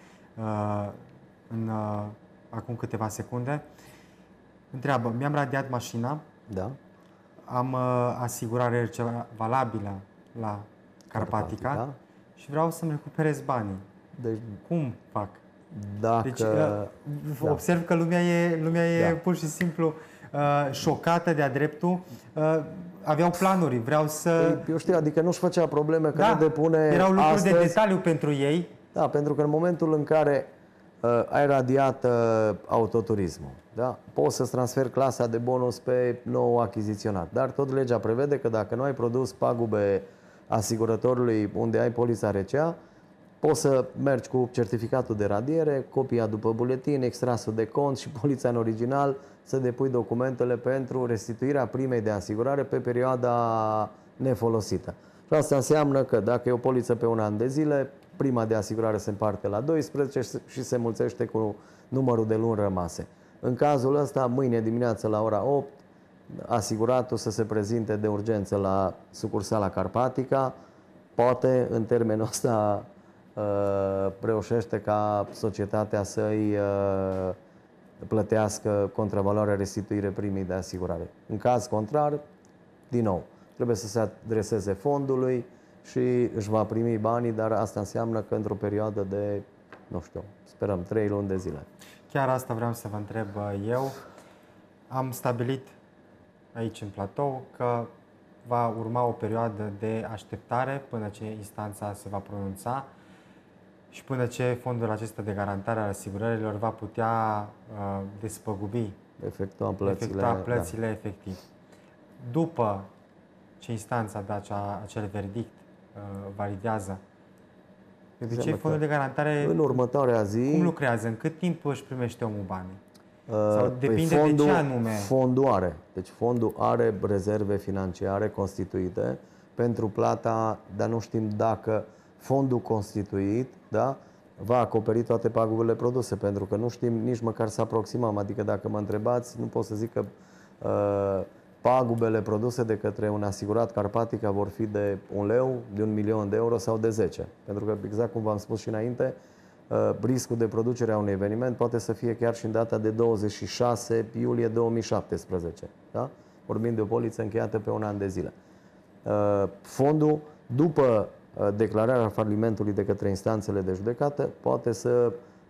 uh, în, uh, acum câteva secunde. Întreabă, mi-am radiat mașina, Da? am uh, asigurare R C A valabilă la Carpatica, Carpatica. și vreau să-mi recuperez banii. Deci, Cum fac? dacă... Deci, uh, da. observ că lumea e, lumea e Da. pur și simplu uh, șocată de-a dreptul. Uh, aveau planuri, vreau să... Eu știu, adică nu-și făcea probleme că Da, nu depune erau lucruri astăzi. de detaliu pentru ei. Da, pentru că în momentul în care uh, ai radiat uh, autoturismul, da, poți să-ți transferi clasa de bonus pe nou achiziționat. Dar tot legea prevede că dacă nu ai produs pagube asigurătorului unde ai polița R C A, poți să mergi cu certificatul de radiere, copia după buletin, extrasul de cont și polița în original, să depui documentele pentru restituirea primei de asigurare pe perioada nefolosită. Și asta înseamnă că dacă e o poliță pe un an de zile, prima de asigurare se împarte la doisprezece și se mulțește cu numărul de luni rămase. În cazul ăsta, mâine dimineață la ora opt, asiguratul să se prezinte de urgență la sucursala Carpatica, poate în termenul ăsta uh, reușește ca societatea să-i uh, plătească contravaloarea restituire primii de asigurare. În caz contrar, din nou, trebuie să se adreseze fondului și își va primi banii, dar asta înseamnă că într-o perioadă de, nu știu, sperăm trei luni de zile. Chiar asta vreau să vă întreb eu. Am stabilit aici în platou că va urma o perioadă de așteptare până ce instanța se va pronunța și până ce fondul acesta de garantare a asigurărilor va putea uh, despăgubi, Efectua plățile, efectua plățile da. efectiv. După ce instanța dă acea, acel verdict, uh, validează, de ce fondul de garantare, în următoarea zi, cum lucrează? În cât timp își primește omul banii? Uh, Sau depinde păi fondul, de ce anume? Fondul are. Deci fondul are rezerve financiare constituite pentru plata, dar nu știm dacă fondul constituit, da, va acoperi toate pagubele produse, pentru că nu știm nici măcar să aproximăm. Adică dacă mă întrebați, nu pot să zic că uh, pagubele produse de către un asigurat Carpatica vor fi de un leu, de un milion de euro sau de zece. Pentru că, exact cum v-am spus și înainte, uh, riscul de producere a unui eveniment poate să fie chiar și în data de douăzeci și șase iulie două mii șaptesprezece. Da? Vorbim de o poliță încheiată pe un an de zile. Uh, fondul, după uh, declararea falimentului de către instanțele de judecată, poate să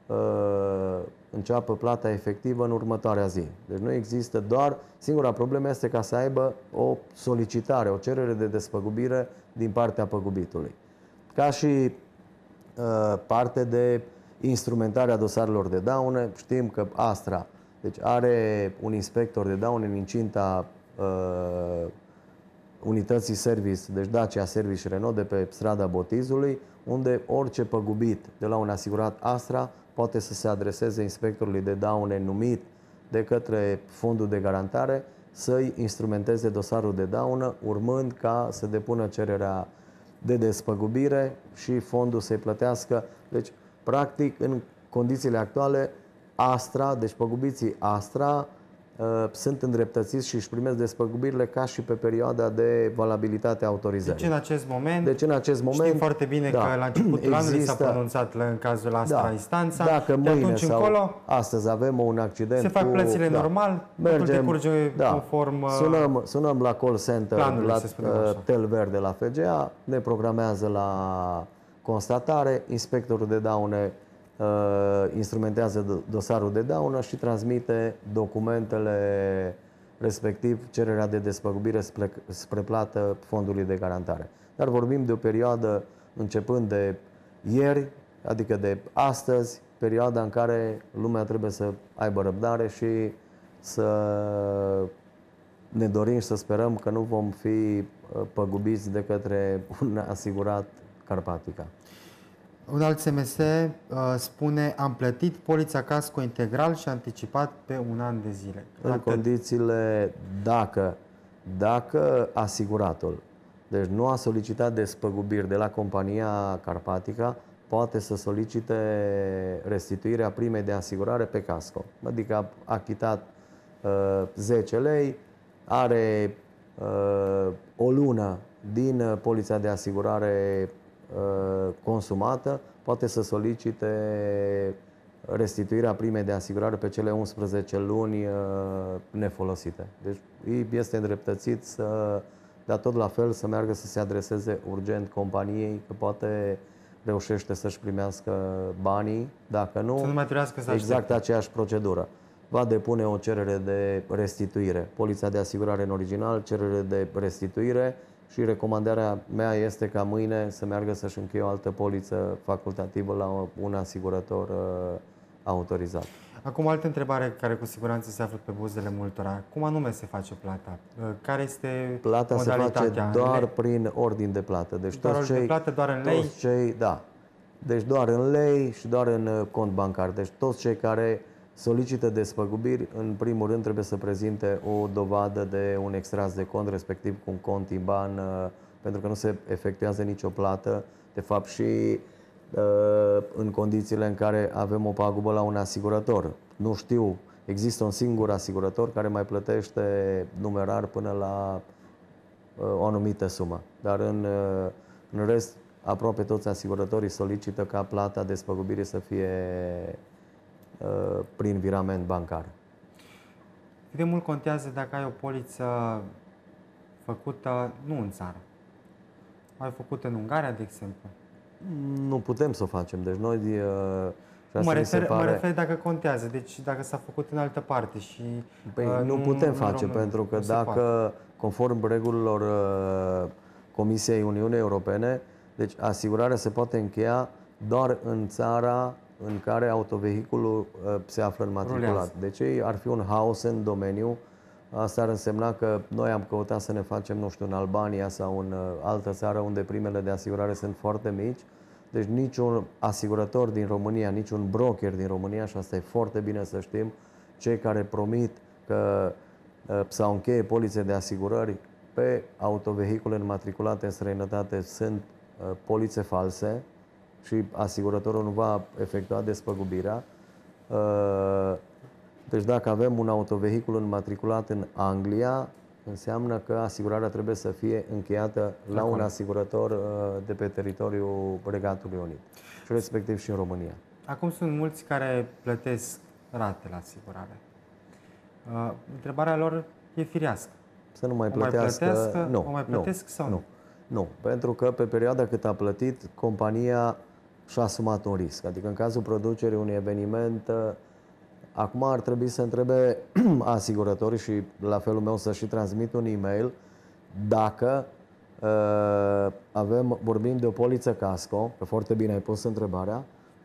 uh, înceapă plata efectivă în următoarea zi. Deci nu există doar... Singura problemă este ca să aibă o solicitare, o cerere de despăgubire din partea păgubitului. Ca și uh, parte de instrumentarea dosarelor de daune, știm că Astra deci are un inspector de daune în incinta uh, unității service, deci Dacia Service și Renault de pe strada Botizului, unde orice păgubit de la un asigurat Astra poate să se adreseze inspectorului de daune numit de către fondul de garantare să-i instrumenteze dosarul de daună, urmând ca să depună cererea de despăgubire și fondul să-i plătească. Deci, practic, în condițiile actuale, Astra, deci păgubiții Astra, uh, sunt îndreptățiți și își primesc despăgubirile ca și pe perioada de valabilitate a autorizării. Deci în acest moment, deci, în acest moment știm foarte bine da, că la începutul anului s-a pronunțat în cazul Astra da, instanța. Dacă de mâine atunci sau încolo astăzi avem un accident, se fac cu, plățile da, normal, mergem, decurge da, conform sunăm, sunăm la call center, planului, la uh, tel verde la F G A, ne programează la constatare, inspectorul de daune uh, instrumentează dosarul de daună și transmite documentele respectiv cererea de despăgubire spre, spre plată fondului de garantare. Dar vorbim de o perioadă începând de ieri, adică de astăzi, perioada în care lumea trebuie să aibă răbdare și să ne dorim și să sperăm că nu vom fi păgubiți de către un asigurat Carpatica. Un alt S M S uh, spune: am plătit polița casco integral și anticipat pe un an de zile. În Atât. condițiile, dacă, dacă asiguratul deci nu a solicitat despăgubiri de la compania Carpatica, poate să solicite restituirea primei de asigurare pe casco. Adică a achitat uh, zece lei, are uh, o lună din polița de asigurare uh, consumată, poate să solicite restituirea primei de asigurare pe cele unsprezece luni uh, nefolosite. Deci este îndreptățit să, dar tot la fel, să meargă să se adreseze urgent companiei, că poate reușește să-și primească banii, dacă nu, să nu mai trebuiască să exact aștepte. aceeași procedură. Va depune o cerere de restituire. Polița de asigurare în original, cerere de restituire și recomandarea mea este ca mâine să meargă să-și încheie o altă poliță facultativă la un asigurător uh, autorizat. Acum o altă întrebare care cu siguranță se află pe buzele multora. Cum anume se face plata? Care este Plata modalitatea? se face doar prin ordin de plată. Deci doar toți cei, de cei, plată, doar în lei? toți cei, da. Deci doar în lei și doar în cont bancar. Deci toți cei care solicită despăgubiri, în primul rând trebuie să prezinte o dovadă de un extras de cont, respectiv cu un cont I B A N, pentru că nu se efectuează nicio plată. De fapt și în condițiile în care avem o pagubă la un asigurător. Nu știu, există un singur asigurător care mai plătește numerar până la o anumită sumă. Dar în, în rest, aproape toți asigurătorii solicită ca plata despăgubirii să fie uh, prin virament bancar. Cât de mult contează dacă ai o poliță făcută nu în țară? Ai făcută în Ungaria, de exemplu? Nu putem să o facem. Deci noi... Uh, mă, refer, pare... mă refer dacă contează. Deci dacă s-a făcut în altă parte și... Păi, uh, nu putem face, România, pentru că dacă, conform regulilor uh, Comisiei Uniunii Europene, deci asigurarea se poate încheia doar în țara în care autovehiculul uh, se află înmatriculat. Rulează. Deci ar fi un haos în domeniu. Asta ar însemna că noi am căutat să ne facem, nu știu, în Albania sau în uh, altă țară unde primele de asigurare sunt foarte mici. Deci niciun asigurător din România, niciun broker din România, și asta e foarte bine să știm, cei care promit că uh, sau încheie polițe de asigurări pe autovehicule înmatriculate în străinătate sunt uh, polițe false și asigurătorul nu va efectua despăgubirea. Uh, deci dacă avem un autovehicul înmatriculat în Anglia, înseamnă că asigurarea trebuie să fie încheiată la un asigurător uh, de pe teritoriul Regatului Unit și respectiv și în România. Acum sunt mulți care plătesc rate la asigurare. Uh, întrebarea lor e firească. Să nu mai o plătească, mai plătească, nu, o mai plătesc nu, sau nu? Nu, pentru că pe perioada cât a plătit, compania și-a asumat un risc. Adică în cazul producerii unui eveniment, acum ar trebui să întrebe asigurătorii și la felul meu să și transmit un e-mail dacă uh, avem, vorbim de o poliță casco, că foarte bine ai pus întrebarea,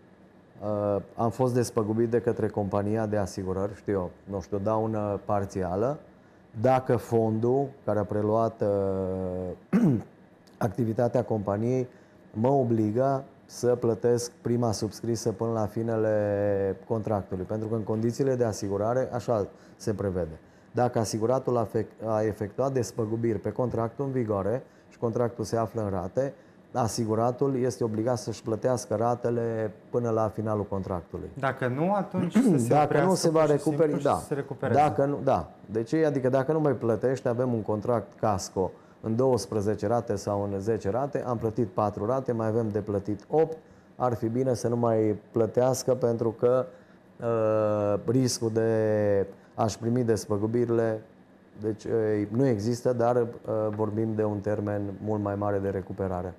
uh, am fost despăgubit de către compania de asigurări, știu eu, nu știu, daună parțială, dacă fondul care a preluat uh, activitatea companiei mă obligă să plătesc prima subscrisă până la finele contractului. Pentru că în condițiile de asigurare așa se prevede. Dacă asiguratul a efectuat despăgubiri pe contractul în vigoare și contractul se află în rate, asiguratul este obligat să-și plătească ratele până la finalul contractului. Dacă nu, atunci să se dacă nu se va recuperi, da. Se recupereze. Dacă nu, da. Deci, adică dacă nu mai plătești, avem un contract casco în douăsprezece rate sau în zece rate, am plătit patru rate, mai avem de plătit opt, ar fi bine să nu mai plătească pentru că uh, riscul de a-și primi despăgubirile, deci uh, nu există, dar uh, vorbim de un termen mult mai mare de recuperare.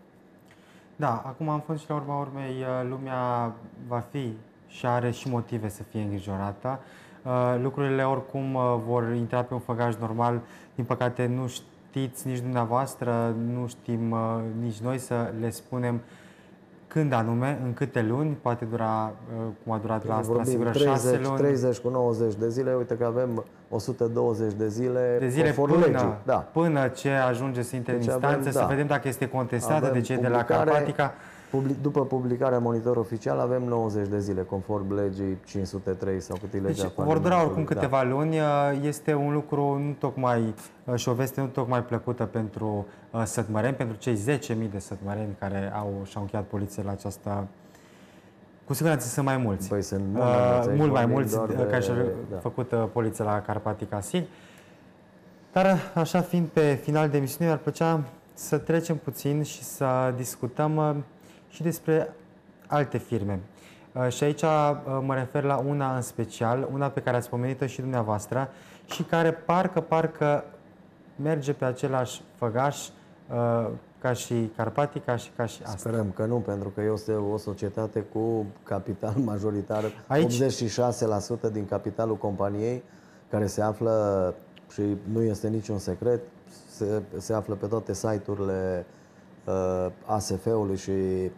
Da, acum în fond și la urma urmei lumea va fi și are și motive să fie îngrijorată. lucrurile oricum vor intra pe un făgaș normal. Din păcate nu știți nici dumneavoastră, nu știm nici noi să le spunem când anume, în câte luni, poate dura, cum a durat la asta, sigur, șase luni. treizeci cu nouăzeci de zile, uite că avem o sută douăzeci de zile, de zile până, legii. Da. Până ce ajunge să intre deci în instanță, avem, să da. vedem dacă este contestată avem de cei de la Carpatica. Public, după publicarea monitor oficial avem nouăzeci de zile, conform legii cinci sute trei sau cât e legea. Deci vor dura oricum câteva da. luni. Este un lucru nu tocmai, și o veste nu tocmai plăcută pentru sătmăreni, pentru cei zece mii de sătmăreni care au și-au încheiat poliție la această... Cu siguranță sunt mai mulți. Păi sunt mult, uh, mult mai mulți de, care și-au da. făcut poliție la Carpatica SIG. Dar așa fiind pe final de emisiune, mi-ar plăcea să trecem puțin și să discutăm și despre alte firme. Și aici mă refer la una în special, una pe care ați pomenit-o și dumneavoastră și care parcă, parcă merge pe același făgaș ca și Carpatica și ca și asta. Sperăm că nu, pentru că este o societate cu capital majoritar, aici... optzeci și șase la sută din capitalul companiei, care se află, și nu este niciun secret, se, se află pe toate site-urile A S F-ului și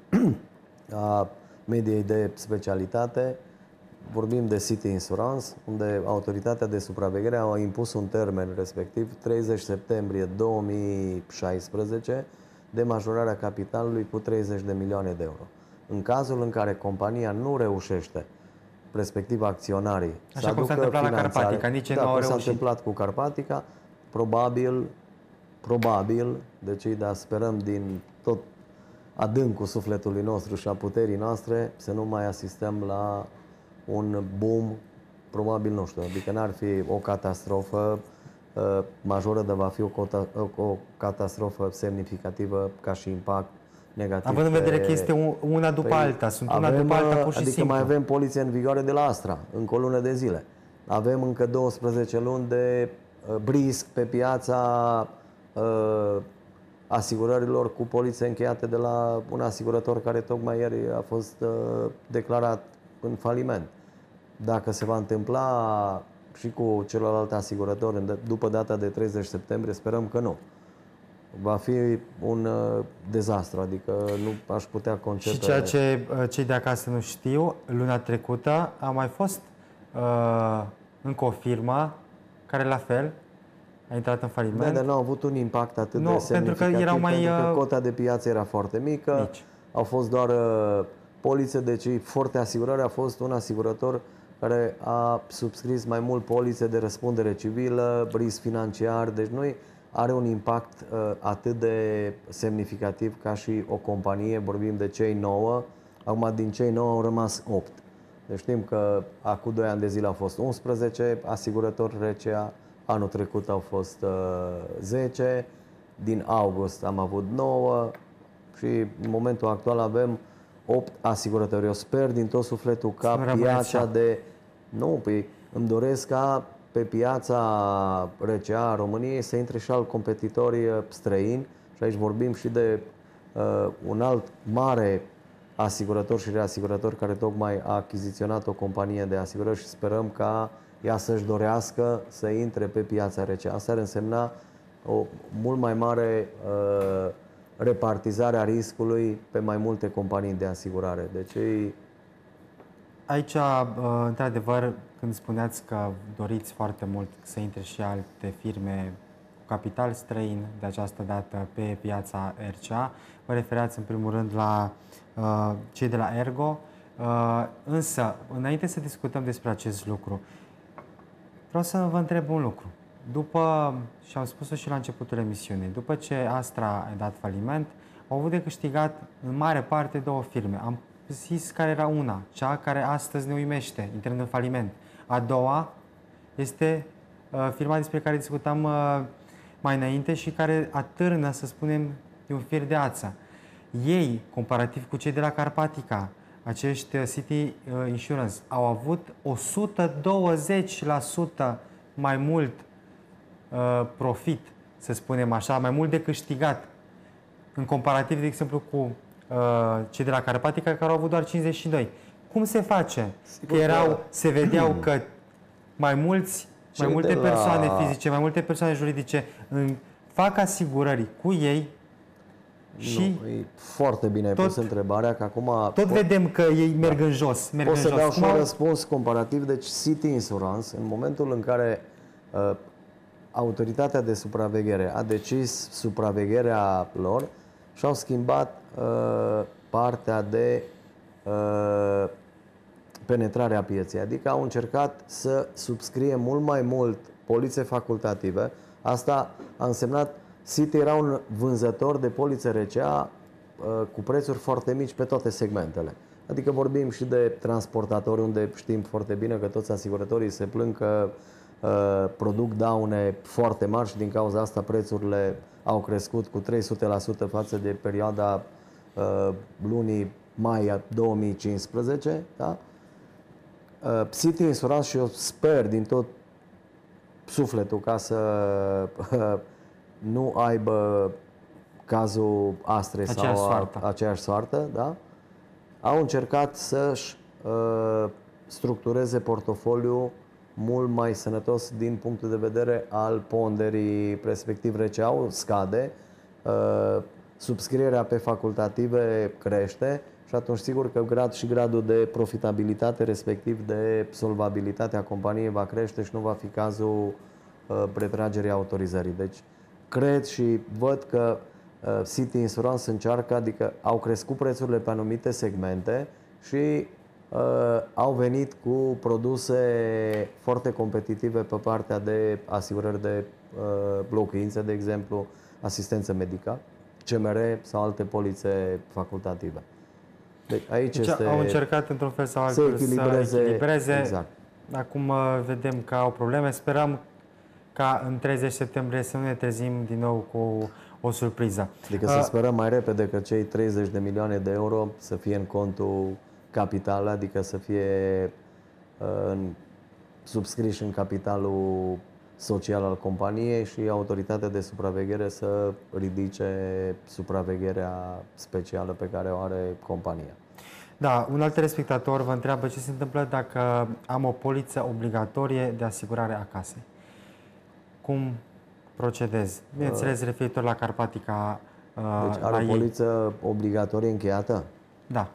a mediei de specialitate. Vorbim de City Insurance, unde autoritatea de supraveghere a impus un termen, respectiv treizeci septembrie două mii șaisprezece, de majorarea capitalului cu treizeci de milioane de euro. În cazul în care compania nu reușește, respectiv acționarii, așa să cum s-a întâmplat la Carpatica, nici da, nu au s-a reușit. întâmplat cu Carpatica, probabil Probabil, deci da, sperăm din tot adâncul sufletului nostru și a puterii noastre să nu mai asistăm la un boom, probabil, nu știu, adică n-ar fi o catastrofă uh, majoră, dar va fi o, cota, o catastrofă semnificativă ca și impact negativ. Având în vedere că este una după păi, alta, sunt una avem, după alta pur și adică simplu. mai avem poliție în vigoare de la Astra, încă o lună de zile. Avem încă douăsprezece luni de uh, brisc pe piața Uh, asigurărilor cu polițe încheiate de la un asigurător care tocmai ieri a fost uh, declarat în faliment. Dacă se va întâmpla și cu celălalt asigurător după data de treizeci septembrie, sperăm că nu. Va fi un uh, dezastru, adică nu aș putea concepe... Și ceea ce uh, cei de acasă nu știu, luna trecută a mai fost uh, încă o firmă care la fel a intrat în faliment. Da, dar nu au avut un impact atât no, de semnificativ, pentru că, erau mai, pentru că cota de piață era foarte mică, mici. Au fost doar uh, polițe, deci Forte Asigurări a fost un asigurător care a subscris mai mult polițe de răspundere civilă, risc financiar, deci nu are un impact uh, atât de semnificativ ca și o companie, vorbim de cei nouă, acum din cei nouă au rămas opt. Deci știm că acum doi ani de zile au fost unsprezece asigurători R C A, anul trecut au fost uh, zece, din august am avut nouă și în momentul actual avem opt asigurători. Eu sper din tot sufletul ca piața de... Nu, păi îmi doresc ca pe piața R C A a României să intre și alt competitori străini și aici vorbim și de uh, un alt mare asigurător și reasigurător care tocmai a achiziționat o companie de asigurări și sperăm ca ea să-și dorească să intre pe piața R C A. Asta ar însemna o mult mai mare uh, repartizare a riscului pe mai multe companii de asigurare. Deci, aici, într-adevăr, când spuneați că doriți foarte mult să intre și alte firme cu capital străin, de această dată pe piața R C A, vă referați în primul rând la uh, cei de la Ergo. Uh, însă, înainte să discutăm despre acest lucru, vreau să vă întreb un lucru. După, și am spus-o și la începutul emisiunii, după ce Astra a dat faliment, au avut de câștigat în mare parte două firme. Am zis care era una, cea care astăzi ne uimește, intrând în faliment. A doua este uh, firma despre care discutam uh, mai înainte și care atârnă, să spunem, de un fir de ață. Ei, comparativ cu cei de la Carpatica, acești City Insurance, au avut o sută douăzeci la sută mai mult uh, profit, să spunem așa, mai mult de câștigat, în comparativ, de exemplu, cu uh, cei de la Carpatica, care au avut doar cincizeci și doi. Cum se face? Că erau, se vedeau că mai mulți, mai Cei multe de la- persoane fizice, mai multe persoane juridice în, fac asigurări cu ei și Nu, e foarte bine ai tot- pus întrebarea, că acum tot vedem că ei merg în jos. Merg pot în să jos. dau Cum și un au- răspuns comparativ. Deci City Insurance, în momentul în care uh, autoritatea de supraveghere a decis supravegherea lor, și-au schimbat uh, partea de uh, penetrarea pieței. Adică au încercat să subscrie mult mai mult polițe facultative. Asta a însemnat, City era un vânzător de polițe R C A uh, cu prețuri foarte mici pe toate segmentele. Adică vorbim și de transportatori, unde știm foarte bine că toți asigurătorii se plâng că uh, produc daune foarte mari și din cauza asta prețurile au crescut cu trei sute la sută față de perioada uh, lunii mai două mii cincisprezece. Da? Uh, City Insurance, și eu sper din tot sufletul ca să uh, nu aibă cazul Astrei Aceeași sau soartă. a, aceeași soartă, da? Au încercat să-și uh, structureze portofoliul mult mai sănătos din punctul de vedere al ponderii, respectiv R C A-ul scade, uh, subscrierea pe facultative crește și atunci sigur că grad și gradul de profitabilitate, respectiv de solvabilitate a companiei va crește și nu va fi cazul uh, retragerii autorizării. Deci cred și văd că uh, City Insurance încearcă, adică au crescut prețurile pe anumite segmente și uh, au venit cu produse foarte competitive pe partea de asigurări de uh, locuințe, de exemplu, asistență medicală, C M R sau alte polițe facultative. Deci aici Deci este... au încercat într-un fel sau să altul echilibreze- să echilibreze. exact. Acum uh, vedem că au probleme. Sperăm ca în treizeci septembrie să nu ne trezim din nou cu o surpriză. Adică Uh, să sperăm mai repede că cei treizeci de milioane de euro să fie în contul capital, adică să fie uh, în, subscriși în capitalul social al companiei și autoritatea de supraveghere să ridice supravegherea specială pe care o are compania. Da, un alt telespectator vă întreabă ce se întâmplă dacă am o poliță obligatorie de asigurare a casei. Cum procedez? Bineînțeles, referitor la Carpatica, uh, Deci la are o ei. poliță obligatorie încheiată? Da.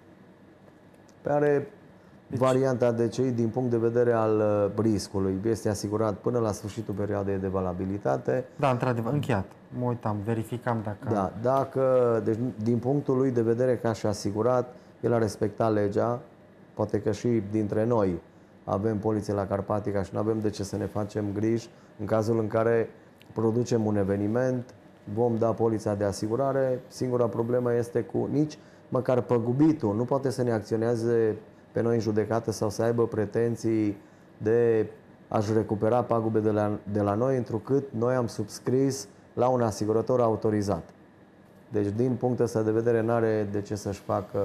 Pe are varianta de cei din punct de vedere al uh, riscului. Este asigurat până la sfârșitul perioadei de valabilitate. Da, într-adevăr, încheiat. Mă uitam, verificam dacă... Da, dacă, deci, din punctul lui de vedere ca și asigurat, el a respectat legea, poate că și dintre noi avem poliție la Carpatica și nu avem de ce să ne facem griji. În cazul în care producem un eveniment, vom da polița de asigurare. Singura problemă este cu nici măcar păgubitul. Nu poate să ne acționeze pe noi în judecată sau să aibă pretenții de a-și recupera pagube de la, de la noi, întrucât noi am subscris la un asigurător autorizat. Deci, din punctul ăsta de vedere, nu are de ce să-și facă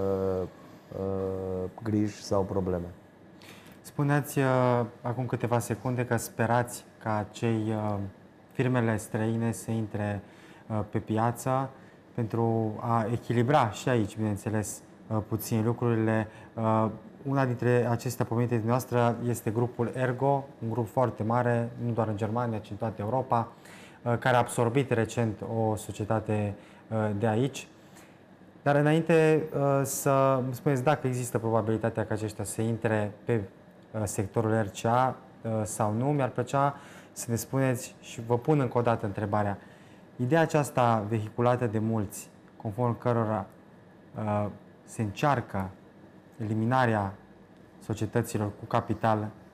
uh, griji sau probleme. Spuneați uh, acum câteva secunde că sperați ca cei uh, firmele străine să intre uh, pe piață pentru a echilibra și aici, bineînțeles, uh, puțin lucrurile. Uh, una dintre acestea pomenite de noastră este grupul Ergo, un grup foarte mare, nu doar în Germania, ci în toată Europa, uh, care a absorbit recent o societate uh, de aici. Dar înainte uh, să îmi spuneți dacă există probabilitatea ca aceștia să intre pe uh, sectorul R C A uh, sau nu, mi-ar plăcea să ne spuneți și vă pun încă o dată întrebarea. Ideea aceasta vehiculată de mulți, conform cărora uh, se încearcă eliminarea societăților cu capital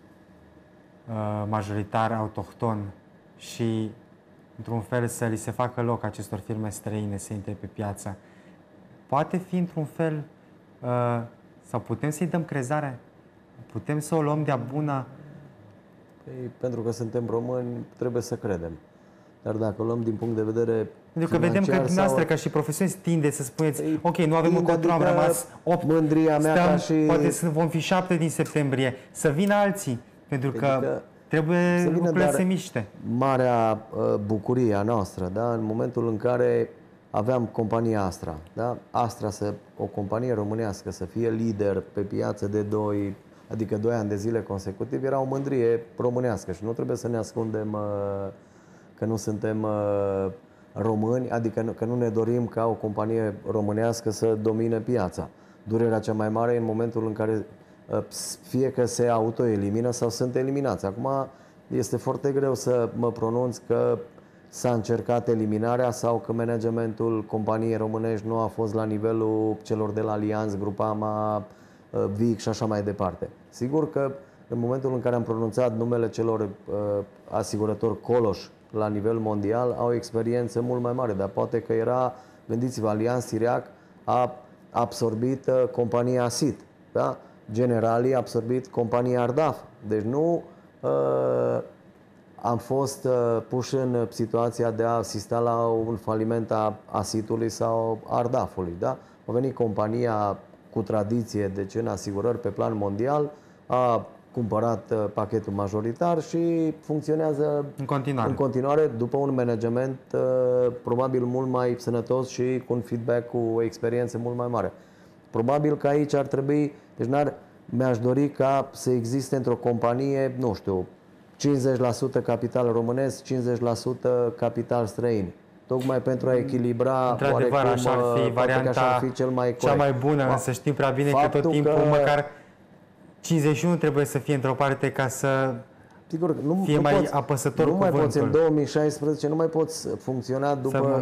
uh, majoritar autohton și într-un fel să li se facă loc acestor firme străine să intre pe piață, poate fi într-un fel, uh, sau putem să-i dăm crezare? Putem să o luăm de-a bună? Păi, pentru că suntem români, trebuie să credem. Dar dacă o luăm din punct de vedere Pentru că vedem că financiar dumneavoastră, sau... ca și profesionist, tinde să spuneți, Păi, ok, nu avem tind, încotro, am adică rămas opt, mândria mea stăm, ca și... poate să vom fi șapte din septembrie, să vină alții, pentru că, Adică trebuie să vină, lucrurile dar să se miște. Marea uh, bucurie a noastră, da? În momentul în care aveam compania Astra, da? Astra, să, o companie românească, să fie lider pe piață de doi adică doi ani de zile consecutiv, era o mândrie românească și nu trebuie să ne ascundem că nu suntem români, adică că nu ne dorim ca o companie românească să domine piața. Durerea cea mai mare e în momentul în care fie că se autoelimină sau sunt eliminați. Acum este foarte greu să mă pronunț că s-a încercat eliminarea sau că managementul companiei românești nu a fost la nivelul celor de la Allianz, Grupama, Vic și așa mai departe. Sigur că în momentul în care am pronunțat numele celor uh, asigurători coloși la nivel mondial, au o experiență mult mai mare, dar poate că era, gândiți-vă, Allianz Siriac a absorbit uh, compania Asit, da? Generali a absorbit compania Ardaf. Deci nu uh, am fost uh, puși în situația de a asista la un faliment a Asitului sau Ardafului, da? A venit compania cu tradiție, deci în asigurări pe plan mondial, a cumpărat uh, pachetul majoritar și funcționează în continuare, în continuare după un management uh, probabil mult mai sănătos și cu un feedback, cu o experiență mult mai mare. Probabil că aici ar trebui, deci n-ar, mi-aș dori ca să existe într-o companie, nu știu, cincizeci la sută capital românesc, cincizeci la sută capital străin. Tocmai pentru a echilibra. Într-adevăr, așa ar fi varianta ar fi cel mai cea mai bună, însă știm prea bine că tot timpul că... măcar cincizeci și unu trebuie să fie într-o parte ca să sigur, nu, fie nu mai poți, apăsător nu cuvântul. mai poți în două mii șaisprezece, nu mai poți funcționa după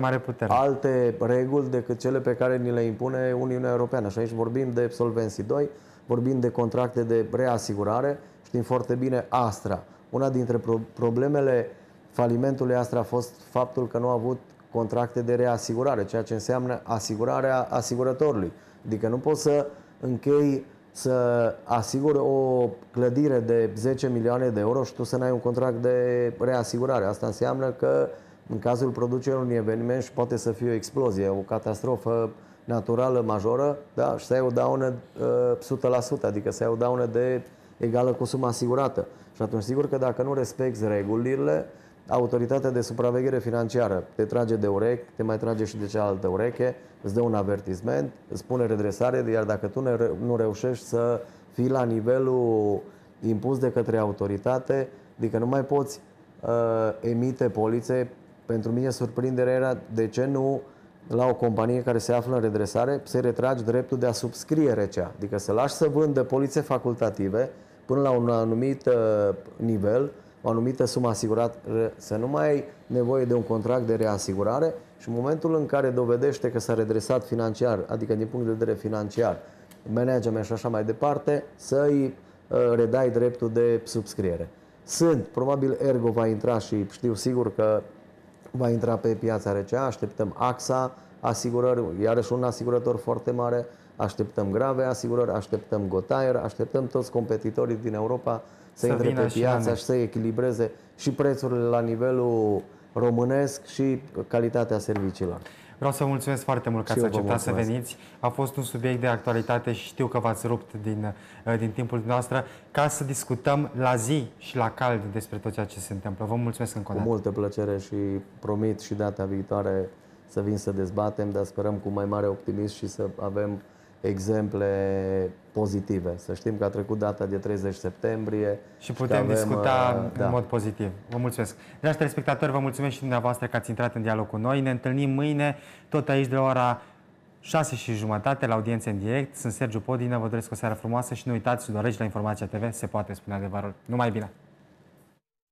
alte reguli decât cele pe care ni le impune Uniunea Europeană. Și aici vorbim de Solvency doi, vorbim de contracte de reasigurare, știm foarte bine Astra. Una dintre pro problemele falimentului Astra a fost faptul că nu a avut contracte de reasigurare, ceea ce înseamnă asigurarea asigurătorului. Adică nu poți să închei să asiguri o clădire de zece milioane de euro și tu să n-ai un contract de reasigurare. Asta înseamnă că în cazul producerii unui eveniment și poate să fie o explozie, o catastrofă naturală majoră, da? Și să ai o daună uh, o sută la sută, adică să ai o daună de egală cu suma asigurată. Și atunci sigur că dacă nu respecti regulile, autoritatea de supraveghere financiară te trage de urechi, te mai trage și de cealaltă ureche, îți dă un avertisment, îți pune redresare, iar dacă tu nu reușești să fii la nivelul impus de către autoritate, adică nu mai poți uh, emite polițe. Pentru mine surprinderea era de ce nu la o companie care se află în redresare se retragi dreptul de a subscrie R C A, adică să lași să vândă polițe facultative până la un anumit uh, nivel, o anumită sumă asigurată, să nu mai ai nevoie de un contract de reasigurare și în momentul în care dovedește că s-a redresat financiar, adică din punct de vedere financiar, management și așa mai departe, să-i uh, redai dreptul de subscriere. Sunt, probabil Ergo va intra și știu sigur că va intra pe piața R C A, așteptăm A X A, asigurări, iarăși un asigurător foarte mare, așteptăm Grave asigurări, așteptăm Gothaer, așteptăm toți competitorii din Europa să, să intre pe piața și să echilibreze și prețurile la nivelul românesc și calitatea serviciilor. Vreau să vă mulțumesc foarte mult că ați acceptat să veniți. A fost un subiect de actualitate și știu că v-ați rupt din, din timpul dumneavoastră ca să discutăm la zi și la cald despre tot ceea ce se întâmplă. Vă mulțumesc încă o dată. Cu multă plăcere și promit și data viitoare să vin să dezbatem, dar sperăm cu mai mare optimism și să avem exemple pozitive. Să știm că a trecut data de treizeci septembrie. Și putem avem, discuta uh, da. în mod pozitiv. Vă mulțumesc. Dragi telespectatori, vă mulțumesc și dumneavoastră că ați intrat în dialog cu noi. Ne întâlnim mâine, tot aici de la ora șase și jumătate, la audiență în direct. Sunt Sergiu Podină, vă doresc o seară frumoasă și nu uitați, doar aici la Informația T V se poate spune adevărul. Numai bine!